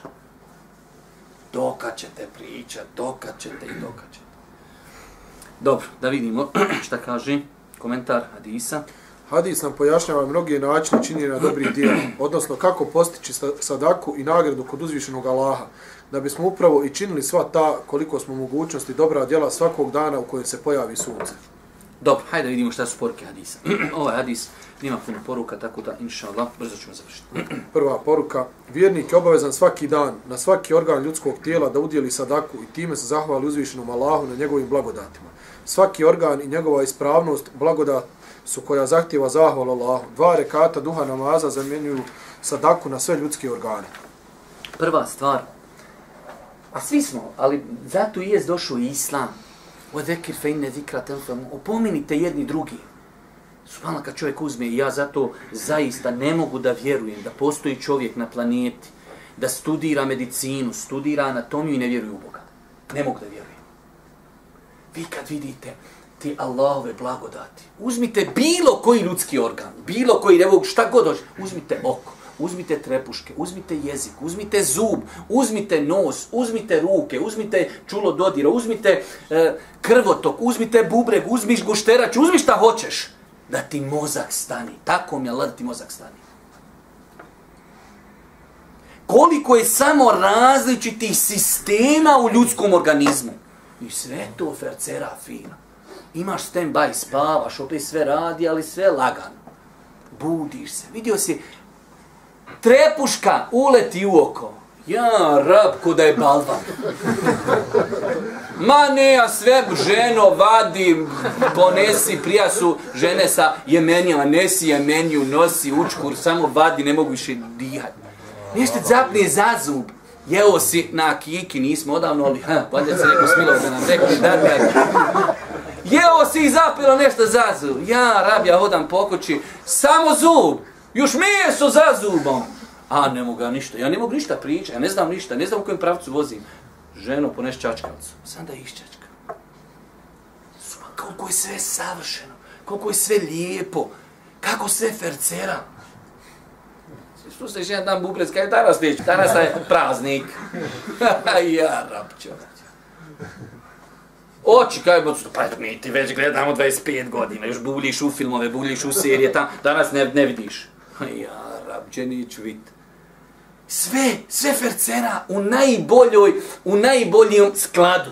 Dokad ćete pričat, dokad ćete. Dobro, da vidimo šta kaže komentar hadisa. Hadis nam pojašnjava mnoge načine činjenja dobrih djela, odnosno kako postići sadaku i nagradu kod uzvišenog Allaha, da bismo upravo i činili sva ta, koliko smo mogućnosti, dobra djela svakog dana u kojem se pojavi sunce. Dobro, hajde vidimo šta su poruke hadisa. Ovaj hadis nima puno poruka, tako da, inša Allah, brzo ćemo završiti. Prva poruka. Vjernik je obavezan svaki dan na svaki organ ljudskog tijela da udjeli sadaku i time se zahvali uzvišenom Allahu na njegovim blagodatima. Svaki organ i njegova ispravnost, blagodat su koja zahtjeva zahvalu Allahu. 2 rekata duha namaza zamjenjuju sadaku na sve ljudske organe. Prva stvar, a svi smo, ali zato i jest došao Islam. وَذَكِرْ فَإِنَّ ذِكْرَ تَنْفَعُ Opominite jedni drugi. Subhanallah, kad čovjek uzme, i ja zato zaista ne mogu da vjerujem da postoji čovjek na planeti, da studira medicinu, studira anatomiju i ne vjeruje u Boga. Ne mogu da vjerujem. Vi kad vidite ti Allahove blagodati, uzmite bilo koji ljudski organ, bilo koji, evo šta god hoće, uzmite oko, uzmite trepuške, uzmite jezik, uzmite zub, uzmite nos, uzmite ruke, uzmite čulo dodira, uzmite krvotok, uzmite bubreg, uzmiš gušterač, uzmi šta hoćeš, da ti mozak stani. Tako mi je Allah da ti mozak stani. Koliko je samo različitih sistema u ljudskom organizmu. I sve to fercera fino. Imaš stand-by, spavaš, opet sve radi, ali sve lagano. Budiš se. Vidio si, trepuška uleti u oko. Ja, rab, ko da je balvan. Ma ne, ja sve ženo vadim, ponesi, prija su žene sa jemenijama, nesi jemeniju, nosi učkur, samo vadi, ne mogu više dihati. Nešto zapne za zub. Jeo si na kiki, nismo odavno, ali valjda se neko smilo da nam rekli, jeo si i zapilo nešto za zub. Ja, rab, ja hodam po kući, samo zub, još meso za zubom. A, ne mogu ništa, ja ne mogu ništa pričati, ja ne znam ništa, ne znam u kojem pravcu vozim. Ženo, poneš čačkavcu, sam da iščačka. Koliko je sve savršeno, koliko je sve lijepo, kako sve fercera. Slušaj, jedan dan bubrec, kaj danas neću, danas je praznik. Ja, rapćo. Oči, kaj bo, pa mi ti već gledamo 25 godina, još buljiš u filmove, buljiš u serije, danas ne vidiš. Ja, rapće, neću vidjeti. Sve fercera u najboljem skladu.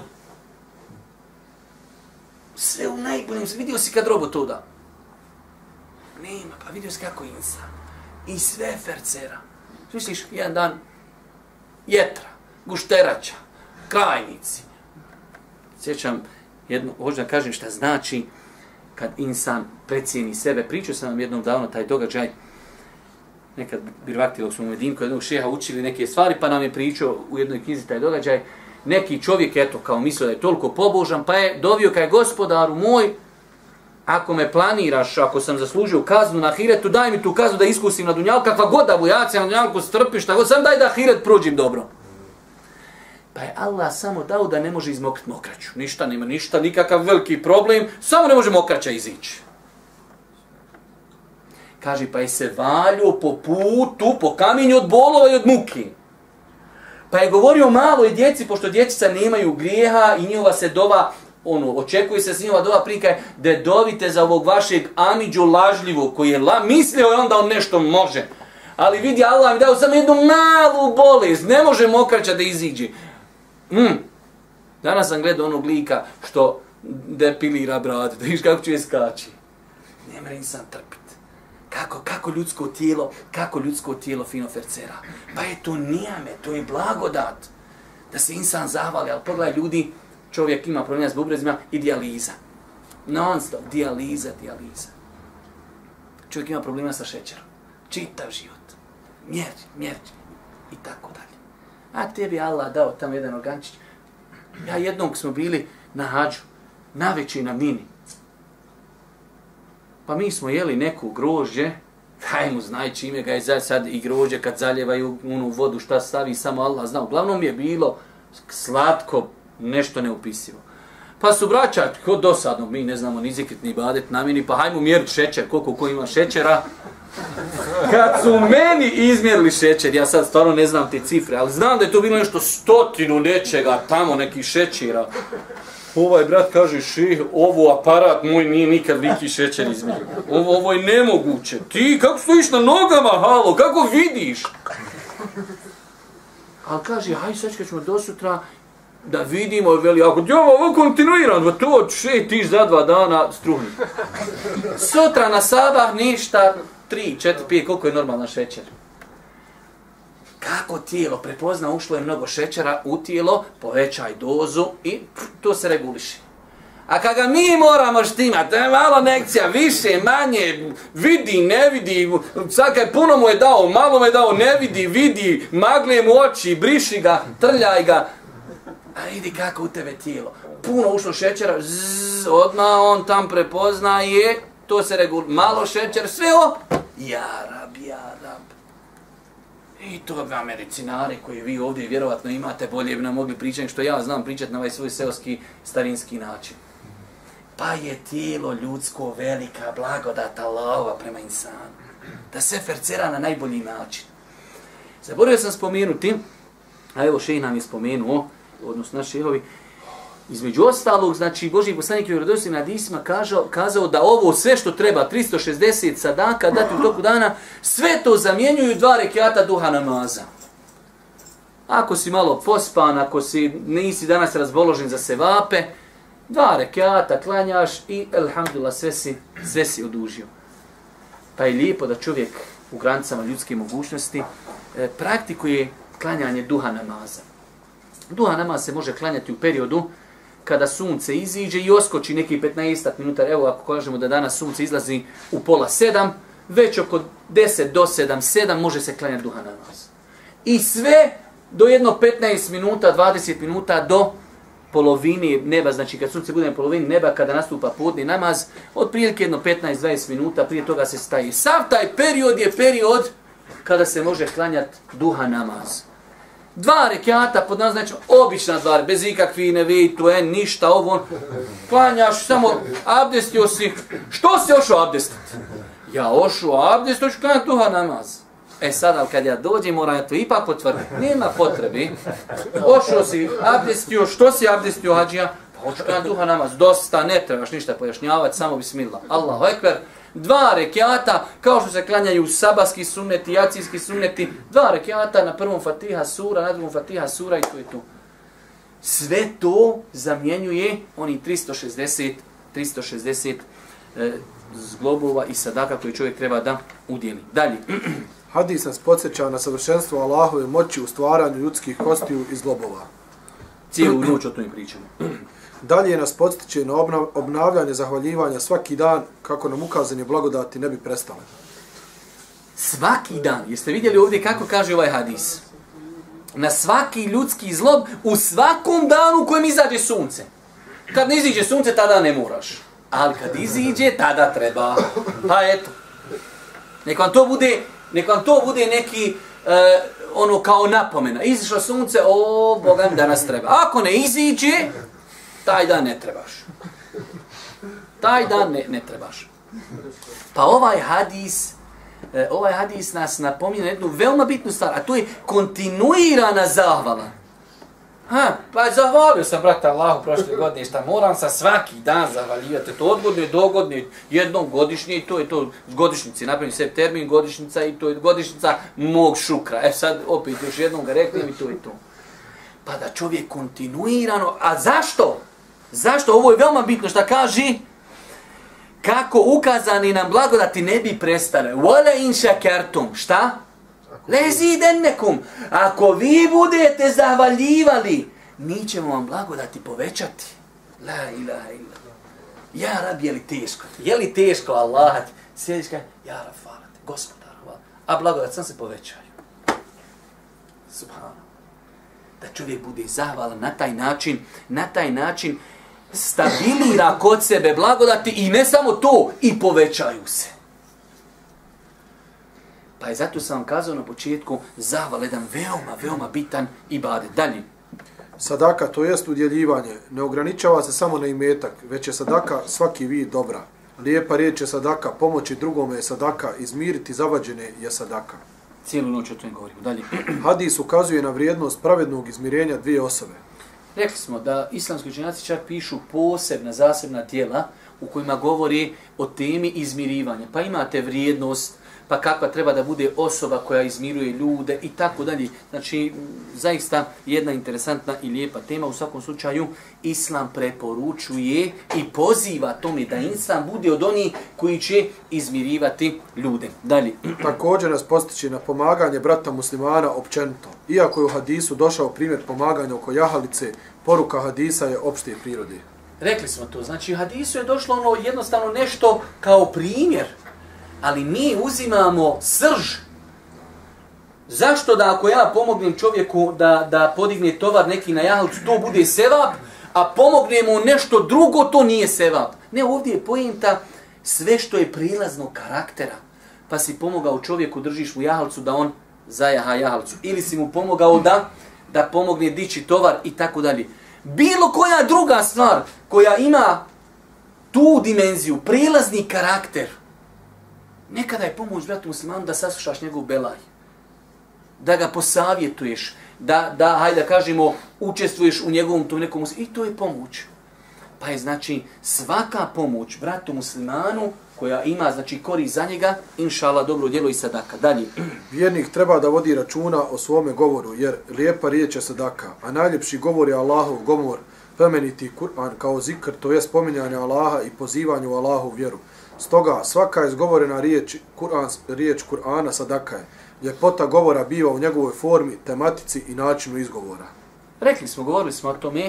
Sve u najboljem, vidio si kad robot to da? Nema, pa vidio si kako insan. I sve fercera. Misliš, jedan dan jetra, gušterača, krajnici. Sjećam jedno, hoću da kažem šta znači kad insan precijeni sebe. Pričao sam vam jednom davno taj događaj. nekad Birvakti, dok smo u Medinku jednog šeha učili neke stvari, pa nam je pričao u jednoj knjizi taj događaj, neki čovjek, eto, kao mislio da je toliko pobožan, pa je dovio kaj gospodaru moj, ako me planiraš, ako sam zaslužio kaznu na ahiretu, daj mi tu kaznu da iskusim na dunjalku, kakva god da bujacija na dunjalku strpiš, tako sam daj da ahiret prođim dobro. Pa je Allah samo dao da ne može izmokriti mokraću. Ništa, nema ništa, nikakav veliki problem, samo ne može mokraća izići. Kaže, pa je se valio po putu, po kamenju od bolova i od muki. Pa je govorio maloj djeci, pošto djecica nemaju grijeha i njihova se dova, očekuje se s njihova dova prika, da dovite za ovog vašeg amidžu lažljivog, koji je mislio i onda on nešto može. Ali vidi, Allah mi dao samo jednu malu bolest, ne može mokraća da iziđe. Danas sam gledao onog lika što depilira bradu, da viš kako ću je skači. Ne mre sam trpiti. Kako ljudsko tijelo fino fercera. Pa je to nijame, to je blagodat. Da se insan zahvali, ali pogledaj ljudi, čovjek ima problema s bubrezima i dijaliza. Non stop, dijaliza. Čovjek ima problema sa šećerom. Čitav život. Mjerđi. I tako dalje. A tebi Allah dao tamo jedan organčić. Ja jednog smo bili na hađu, navečer na mini. Pa mi smo jeli neku grožđe, hajmo znaj čime ga je sad i grožđe kad zaljevaju onu vodu šta stavi, samo Allah zna. Uglavnom je bilo slatko, nešto neupisivo. Pa su braća, kod dosadno, mi ne znamo ni zikrit ni badet na mini, pa hajmo mjeriti šećer, koliko ko ima šećera. Kad su meni izmjerili šećer, ja sad stvarno ne znam te cifre, ali znam da je to bilo nešto 100 nečega, tamo nekih šećera. Ovaj brat kaže, ših, ovo aparat moj nije nikad viki šećer izmjerio. Ovo je nemoguće. Ti, kako stojiš na nogama, halo, kako vidiš? Ali kaže, haj sačkat ćemo do sutra da vidimo, veli, ako ti ovo kontinuirano, to tiš za 2 dana struhni. Sutra na sabah ništa, 3, 4, 5, koliko je normalna šećer? Kako tijelo prepozna, ušlo je mnogo šećera u tijelo, povećaj dozu i to se reguliše. A kada mi moramo štimati, malo nekcija, više, manje, vidi, ne vidi, sad kad puno mu je dao, malo mu je dao, ne vidi, vidi, magle mu oči, briši ga, trljaj ga. A vidi kako u tebe tijelo. Puno ušlo šećera, odmah on tam prepoznaje, to se reguliše. Malo šećer, sve jarab. I to vam medicinari koji vi ovdje vjerovatno imate, bolje bi nam mogli pričati što ja znam pričati na ovaj svoj seoski starinski način. Pa je tijelo ljudsko velika blagodata Allahova prema insanu. Da se fercera na najbolji način. Zaboravio sam spomenuti, a evo šejh nam je spomenuo, odnosno naši šehovi, između ostalog, znači Božji poslanik je u vjerodostojnim hadisima kazao da ovo sve što treba, 360 sadaka dati u toku dana, sve to zamjenjuju 2 rekjata duha namaza. Ako si malo pospan, ako nisi danas razboložen za sevape, 2 rekjata klanjaš i elhamdulillah sve si odužio. Pa je lijepo da čovjek u granicama ljudske mogućnosti praktikuje klanjanje duha namaza. Duha namaz se može klanjati u periodu kada sunce iziđe i oskoči neki 15 minuta. Evo ako kažemo da danas sunce izlazi u 6:30, već oko 10 do 7 može se klanjati duha namaz. I sve do jedno 15 minuta, 20 minuta do polovini neba, znači kad sunce bude na polovini neba, kada nastupa podni namaz, otprilike jedno 15-20 minuta, prije toga se staje. Sav taj period je period kada se može klanjati duha namaz. 2 rekjata, pod naznačom, obična 2, bez ikakvih nevitu, ništa, ovo, klanjaš, samo abdestio si. Što si ošao abdestiti? Ja ošao abdest, hoću klanjati duha namaz. Sad, ali kad ja dođem, moram ja to ipak potvrditi. Nema potrebi. Ošao si abdestio, što si abdestio, hađija? Pa hoću klanjati duha namaz. Dosta, ne trebaš ništa pojašnjavati, samo bismillah. Allahu ekber. 2 rekjata, kao što se klanjaju sabahski sunneti, jacijski sunneti, 2 rekjata na prvom Fatiha sura, na drugom Fatiha sura i to je to. Sve to zamjenjuje oni 360 zglobova i sadaka koji čovjek treba da udjeli. Dalje. Hadis nas podsjeća na savršenstvo Allahove moći u stvaranju ljudskih kostiju i zglobova. Cijelu noć o tome pričamo. Dalje nas podstiče na obnavljanje zahvaljivanja svaki dan kako nam ukazane blagodati ne bi prestale. Svaki dan. Jeste vidjeli ovdje kako kaže ovaj hadis? Na svaki ljudski zlob u svakom danu u kojem izađe sunce. Kad ne iziđe sunce, tada ne moraš. Ali kad iziđe, tada treba. Pa eto. Nek vam to bude neki ono kao napomena. Izišlo sunce, o, Boga mi danas treba. Ako ne iziđe, taj dan ne trebaš. Taj dan ne trebaš. Pa ovaj hadis nas napominje jednu veoma bitnu stvar, a to je kontinuirana zahvala. Pa zahvalio sam, brate Allahu, prošle godine, šta moram sa svaki dan zahvaljivati. To odgodne, dogodne, jednom godišnje, i to je to godišnjice. Napravim sebi termin godišnjica i to je godišnjica mog šukra. Sad opet još jednom ga reknem i to je to. Pa da čovjek kontinuirano, a zašto? Zašto? Ovo je veoma bitno šta kaže, kako ukazani nam blagodati ne bi prestale. Wala in shakartum. Šta? Lezidennekum. Ako vi budete zahvaljivali, mi ćemo vam blagodati povećati. La ilaha illa. Ja rab, je li teško? Je li teško Allah? Sjediš kaj? Ja rab, hvala te, gospodar, hvala. A blagodat sam se povećaju. Subhano. Da čovjek bude zahvalan na taj način stabilira kod sebe blagodati i ne samo to, i povećaju se. Pa je zato sam vam kazao na početku, zahval jedan veoma bitan ibadet. Dalje. Sadaka, to jest udjeljivanje, ne ograničava se samo na imetak, već je sadaka svaki vid dobra. Lijepa riječ je sadaka, pomoći drugome je sadaka, izmiriti zavađene je sadaka. Cijelu noć o tome govorimo. Dalje. Hadis ukazuje na vrijednost pravednog izmirenja dvije osobe. Rekli smo da islamski učenjaci čak pišu zasebna djela u kojima govori o temi izmirivanja. Pa imate vrijednost, pa kakva treba da bude osoba koja izmiruje ljude i tako dalje. Znači, zaista jedna interesantna i lijepa tema. U svakom slučaju, islam preporučuje i poziva tome da insan bude od onih koji će izmirivati ljude. Dalje. Također nas postiče na pomaganje brata muslimana općenito. Iako je u hadisu došao primjer pomaganja oko jahalice, poruka hadisa je opšte prirode. Rekli smo to. Znači, u hadisu je došlo jednostavno nešto kao primjer. Ali mi uzimamo srž. Zašto da ako ja pomognem čovjeku da podigne tovar neki na jahalicu, to bude sevap, a pomognemo nešto drugo, to nije sevap. Ne, ovdje je poenta sve što je prilaznog karaktera. Pa si pomogao čovjeku, držiš mu jahalicu da on zajaha jahalicu. Ili si mu pomogao da pomogne dići tovar i tako dalje. Bilo koja druga stvar koja ima tu dimenziju, prilazni karakter, nekada je pomoć bratu muslimanu da saslušaš njegov belaj. Da ga posavjetuješ, da hajde da kažemo, učestvuješ u njegovom tom nekom, i to je pomoć. Pa je znači svaka pomoć bratu muslimanu koja ima znači korist za njega, inšala dobro djelo i sadaka. Dalje. Vjernik treba da vodi računa o svome govoru, jer lijepa riječ je sadaka, a najljepši govor je Allahov govor, plemeniti Kur'an kao zikr, to je spominjanje Allaha i pozivanje u Allahu vjeru. Stoga svaka izgovorena riječ Kur'ana sadaka je. Ljepota govora biva u njegovoj formi, tematici i načinu izgovora. Govorili smo o tome,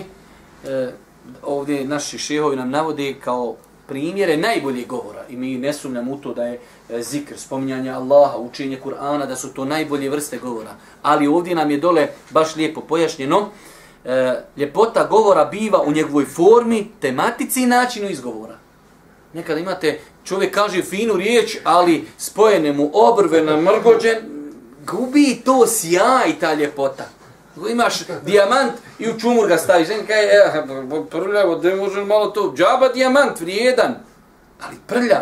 ovdje naši šehovi nam navode kao primjere najboljeg govora i mi ne sumnjamo u to da je zikr, spominjanje Allaha, učenje Kur'ana, da su to najbolje vrste govora. Ali ovdje nam je dole baš lijepo pojašnjeno, ljepota govora biva u njegovoj formi, tematici i načinu izgovora. Nekada imate, čovjek kaže finu riječ, ali spojene mu obrve na mrgođen, gubi to sjaj i ta ljepota. Imaš dijamant i u čumur ga staviš. Prljavo, da možeš malo to, džaba dijamant, vrijedan, ali prljav.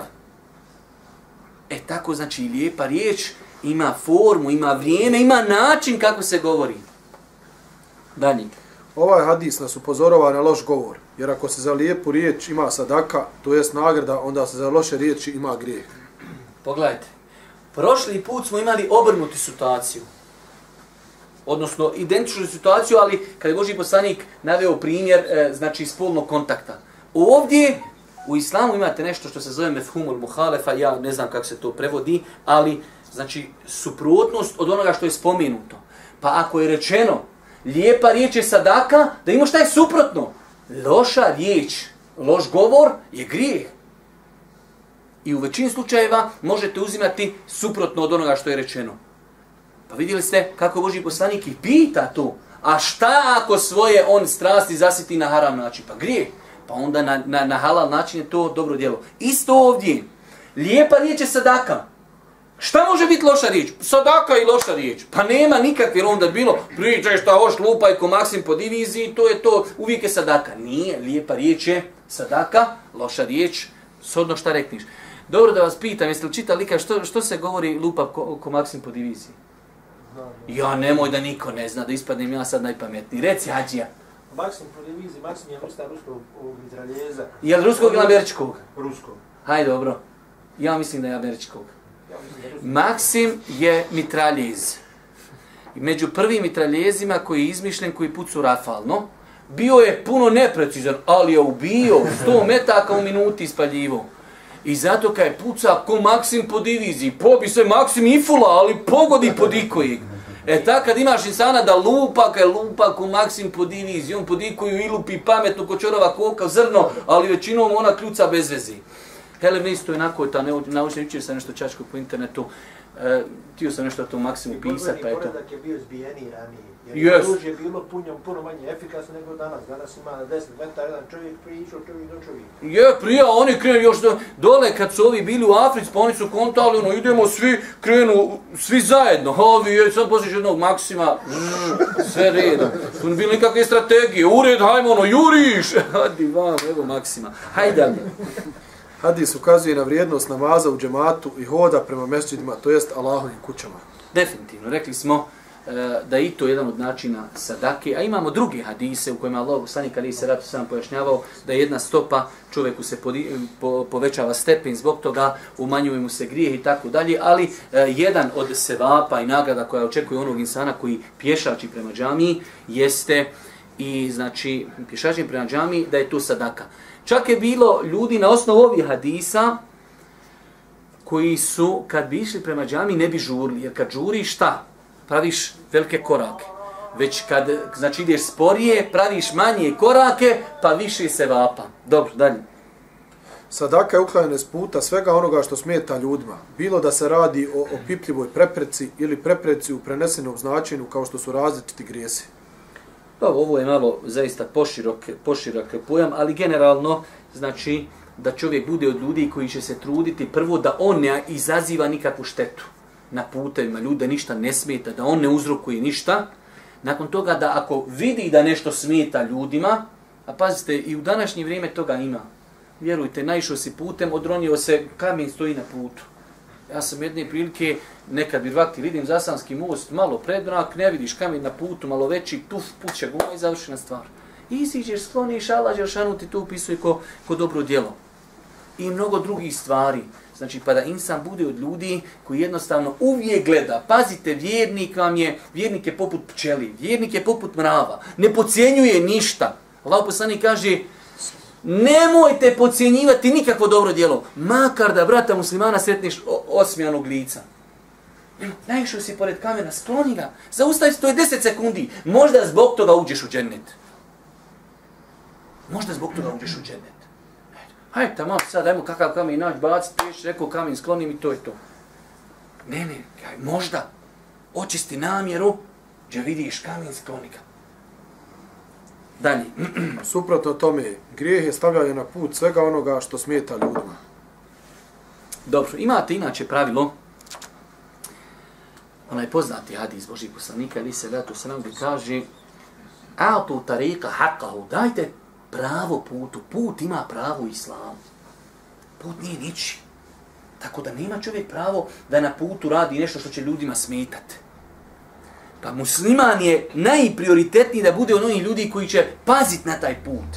Tako znači lijepa riječ ima formu, ima vrijeme, ima način kako se govori. Dalje. Ovaj hadis nas upozorava na loš govor, jer ako se za lijepu riječ ima sadaka, to jest nagrada, onda se za loše riječi ima grijeh. Pogledajte, prošli put smo imali obrnutu situaciju. Odnosno, identičnu situaciju, ali kada je Božji poslanik naveo primjer, znači spolnog kontakta. Ovdje u islamu imate nešto što se zove mefhumul muhalefa, ja ne znam kako se to prevodi, ali znači suprotnost od onoga što je spomenuto. Pa ako je rečeno lijepa riječ je sadaka, da ima šta je suprotno. Loša riječ, loš govor je grijeh. I u većini slučajeva možete uzimati suprotno od onoga što je rečeno. Pa vidjeli ste kako Božji poslanik i pita tu, a šta ako svoje on strasti zasiti na haram način? Pa grije. Pa onda na halal način je to dobro djelo. Isto ovdje. Lijepa riječ je sadaka. Šta može biti loša riječ? Sadaka i loša riječ. Pa nema nikakve, jer onda bilo pričaj šta hoš, lupaj ko Maksim po diviziji, to je to, uvijek je sadaka. Nije, lijepa riječ je sadaka, loša riječ, shodno šta rekniš. Dobro da vas pitam, jeste li čitali ikad što se govori lupa ko Maksim po diviziji? Ja, nemoj da niko ne zna, da ispadnem ja sad najpametniji. Reci, Hadžija. Maksim po diviziji, Maksim je vrsta ruskog mitraljeza. Je li ruskog ili američkog? Ruskog. Hajde, dobro. Ja mislim da je američkog. Maksim je mitraljez. Među prvim mitraljezima koji je izmišljen, koji pucu rafalno, bio je puno neprecizan, ali je ubio 100 metaka u minuti ispaljivo. I zato kad je puca ko Maksim po diviziji, pobi se Maksim ifula, ali pogodi po dikojeg. Tak kad imaš insana da lupa, kad lupa ko Maksim po diviziji, on po dikoju i lupi pametno ko čorava koka zrno, ali većinom ona kljuca bez vezi. Helem isto onako ta naučna, jučer sam nešto čačkao po internetu, htio sam nešto o tom Maksimu pisati, pa eto. Poredak je bio zbijeniji ranije, jer oružje je bilo puno manje efikasno nego danas. Danas ima na 10 metara jedan čovjek prišao čovjek do čovjeka. Je, prija, oni krenu još dole kad su ovi bili u Africi, pa oni su kontali, ono, idemo svi, krenu, svi zajedno, ovi, sad posliš jednog Maksima, sve redom. Tu ne bilo nikakve strategije, ured, hajmo, ono, juriš, hadi vam, evo Maksima, hajde. Hadis ukazuje na vrijednost namaza u džematu i hoda prema mesdžidima, to jest Allahovim kućama. Definitivno, rekli smo da je i to jedan od načina sadake, a imamo druge hadise u kojima Allah poslanik alejhi selatu selam pojašnjavao da jedna stopa čovjeku se povećava stepen, zbog toga umanjuje mu se grijeh i tako dalje, ali jedan od sevapa i nagrada koja očekuje onog insana koji pješači prema džamiji jeste i znači pješačim prema džamiji da je to sadaka. Čak je bilo ljudi na osnovu ovih hadisa koji su, kad bi išli prema džami, ne bi žurili. Jer kad žuriš, šta? Praviš velike korake. Već kad, znači, ideš sporije, praviš manje korake, pa više se vapa. Dobro, dalje. Sadaka je uklanjanje s puta svega onoga što smeta ljudima. Bilo da se radi o opipljivoj prepreci ili prepreci u prenesenom značenju kao što su različiti grijesi. Pa ovo je malo zaista poširok pojam, ali generalno znači da čovjek bude od ljudi koji će se truditi prvo da on ne izaziva nikakvu štetu na putevima, ljude ništa ne smeta, da on ne uzrokuje ništa. Nakon toga da ako vidi da nešto smeta ljudima, a pazite i u današnje vrijeme toga ima. Vjerujte, naišao si putem, odronio se, kamen stoji na putu. Ja sam jedne prilike, nekad bi vakti, vidim Zasanski most, malo predrak, ne vidiš kamen na putu, malo veći, tuf, puća guma i završena stvar. Iziđeš, skloniš, Allah Đelšanu ti to upisuje ko dobro djelo. I mnogo drugih stvari. Znači, pa da insan bude od ljudi koji jednostavno uvijek gleda. Pazite, vjernik je poput pčeli, vjernik je poput mrava, ne podcjenjuje ništa. Allah poslanik kaže, nemojte podcjenjivati nikakvo dobro djelo, makar da brata muslimana sretniš osmijanog lica. Naišao si pored kamena, skloni ga, zaustavi se, to je 10 sekundi, možda zbog toga uđeš u džennet. Možda zbog toga uđeš u džennet. Hajde, tamo sad, dajmo kakav kamen naći, baciti, priješ, rekao kamen, sklonim i to je to. Ne, možda, očisti namjeru, gdje vidiš kamen, skloni ga. Dalje. Suprotno tome, grijeh je stavljanje na put svega onoga što smeta ljudima. Dobro, imate inače pravilo, onaj poznati hadis Božih poslanika, ali se letu se nam gdje kaže A'tu tariqa haqqahu, dajte pravo putu, put ima pravo islamu. Put nije niči. Tako da nema čovjek pravo da na putu radi nešto što će ljudima smetati. Pa musliman je najprioritetniji da bude od onih ljudi koji će paziti na taj put.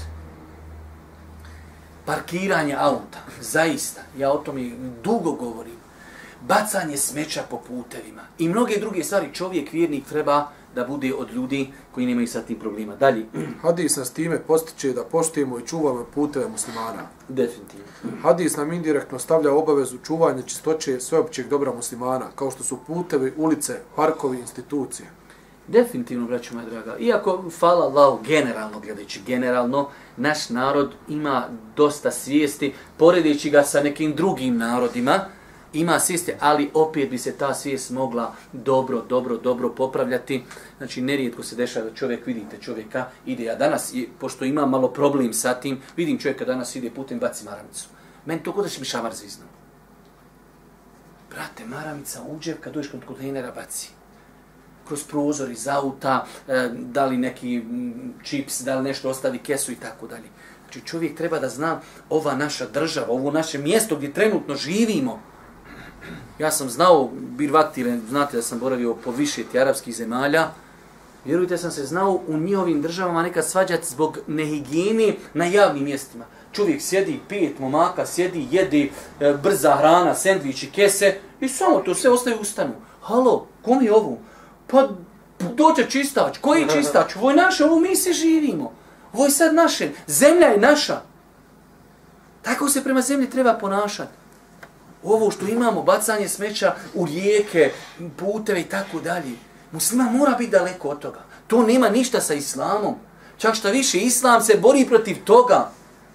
Parkiranje auta, zaista, ja o tome dugo govorim. Bacanje smeća po putevima i mnoge druge stvari. Čovjek, vjernik, treba da bude od ljudi koji nemaju sa tim problema. Dalje. Hadis nas time postiče da poštujemo i čuvamo puteve muslimana. Definitivno. Hadis nam indirektno stavlja obavezu čuvanja čistoće sveopćeg dobra muslimana, kao što su putevi, ulice, parkovi, institucije. Definitivno, braćo moja draga. Iako, hvala Allahu, generalno gledajući, generalno, naš narod ima dosta svijesti, poredeći ga sa nekim drugim narodima, ima svijesti, ali opet bi se ta svijest mogla dobro popravljati. Znači, nerijetko se dešava da čovjek, vidite čovjeka, ide, ja danas, pošto imam malo problem sa tim, vidim čovjeka danas ide putem, baci maramicu. Meni to kod da će mi šamar zviznu. Brate, maramica uđe, kad dođeš kod kontejnera, baci. Kroz prozor iz auta, da li neki čips, da li nešto ostavi kesu i tako dalje. Znači, čovjek treba da zna ova naša država, ovo naše mjesto gdje trenutno živimo. Ja sam znao, birvatile, znate da sam boravio po više ti arapskih zemalja, vjerujte sam se znao u njihovim državama nekad svađati zbog nehigijene na javnim mjestima. Čovjek sjedi, 5 momaka sjedi, jede brza hrana, sendviči, kese i samo to sve ostaje u stanu. Halo, kom je ovo? Pa dođe čistač. Koji je čistač? Ovo je naše, ovo mi se živimo. Ovo je sad naše. Zemlja je naša. Tako se prema zemlji treba ponašati. Ovo što imamo, bacanje smeća u rijeke, puteve i tako dalje. Musliman mora biti daleko od toga. To nema ništa sa islamom. Čak šta više, islam se bori protiv toga.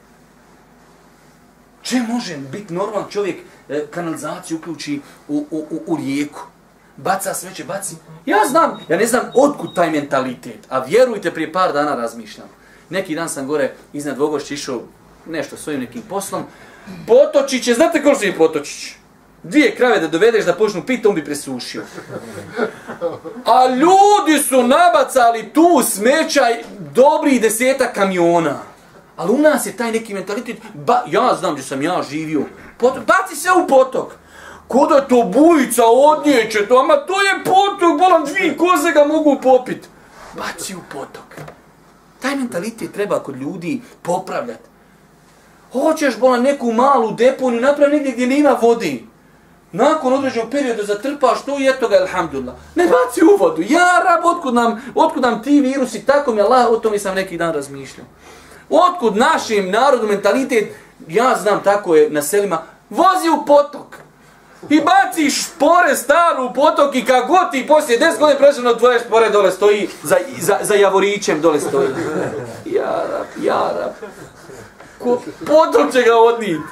Če može biti normalan čovjek kanalizaciju uključi u rijeku? Baca smeće, baci. Ja ne znam otkud taj mentalitet. A vjerujte, prije par dana razmišljam. Neki dan sam gore iznad Vogošća išao nešto svojim nekim poslom. Potočić je, znate ko što je potočić? 2 krave da dovedeš da počnu piti, on bi presušio. A ljudi su nabacali tu smeća dobrih 10 kamiona. Ali u nas je taj neki mentalitet, ja znam gdje sam ja živio, baci se u potok. Koda je to bujica odnijeće, ama to je potok, bolam 2 koze ga mogu popit. Baci u potok. Taj mentalitet treba kod ljudi popravljati. Hoćeš bolam neku malu deponiju, napravi negdje gdje nema vodi. Nakon određenog perioda zatrpaš to i eto ga, alhamdulillah. Ne baci u vodu. Ja rab, otkud nam ti virusi, tako mi Allah, o tome sam neki dan razmišljao. Otkud našim narodu mentalitet, ja znam tako je na selima, vozi u potok. I baci špore staru u potok i kako god ti poslije 10 godina prešeno tvoje špore dole stoji, za javorićem dole stoji. Ja rab. Potok će ga odniti.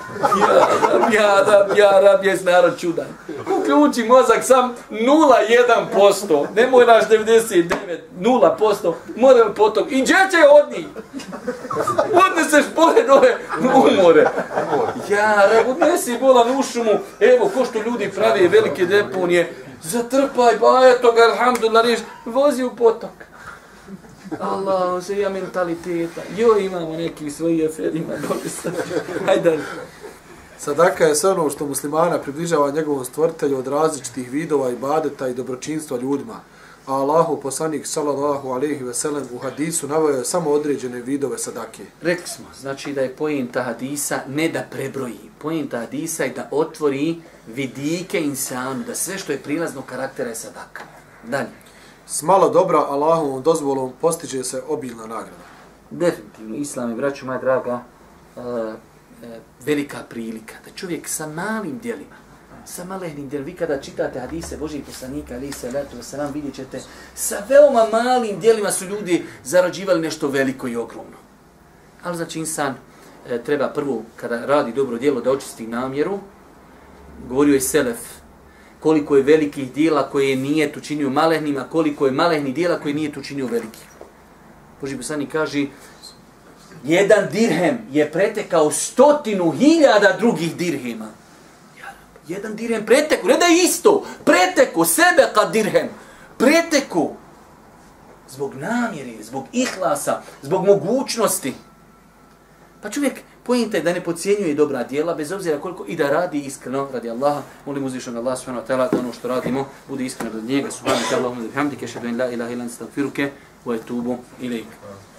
Ja rab, jes narod čudan. Uključi mozak sam 0,1%. Ne moraš 99, 0%. Mora potok. I gdje će odniti? Odneseš špore dole, umore. Ja rab, odnesi bolan u šumu. Evo, ko što ljudi pravi velike deponije. Zatrpaj, ba eto ga, alhamdulillah, riješ. Vozi u potok. Allah, želja mentaliteta. Imamo neki svoji aferima. Hajde. Sadaka je sve ono što muslimana približava njegovom stvoritelju od različitih vidova ibadeta i dobročinstva ljudima. A Allahu poslanik sallallahu alejhi ve sellem u hadisu naveo samo određene vidove sadake. Rekli smo, znači da je poenta hadisa ne da prebroji. Poenta hadisa je da otvori vidike insanu, da sve što je prilazno karaktera je sadaka. Dalje. S malo dobra Allahovom dozvolom postiže se obilna nagrada. Definitivno, islam je, braćo moja draga, velika prilika da čovjek sa malim djelima, sa malehnim djelima, vi kada čitate hadise Božih poslanika, ali se letu, sa vam vidjet ćete, sa veoma malim djelima su ljudi zarađivali nešto veliko i ogromno. Ali znači insan treba prvo, kada radi dobro djelo, da očisti namjeru. Govorio je Selef, koliko je velikih dijela koje nije učinio malehnima, koliko je malehnih dijela koje nije učinio velikih. Božji poslanik kaže, 1 dirhem je pretekao 100.000 drugih dirhema. 1 dirhem preteku, ne da je isto, preteku, sebe kad dirhem, preteku. Zbog namjeri, zbog ihlasa, zbog mogućnosti. Pa čovjek pojenta je da ne podcjenjuje dobra djela, bez obzira koliko i da radi iskreno radi Allaha. Molim uzvišnog Allah subhanahu wa ta'ala da ono što radimo bude iskreno radi njega. Subhanahu wa ta'ala, Allahumma bihamdike, ashhadu an la ilaha illa anta, astaghfiruke wa atubu ilejk.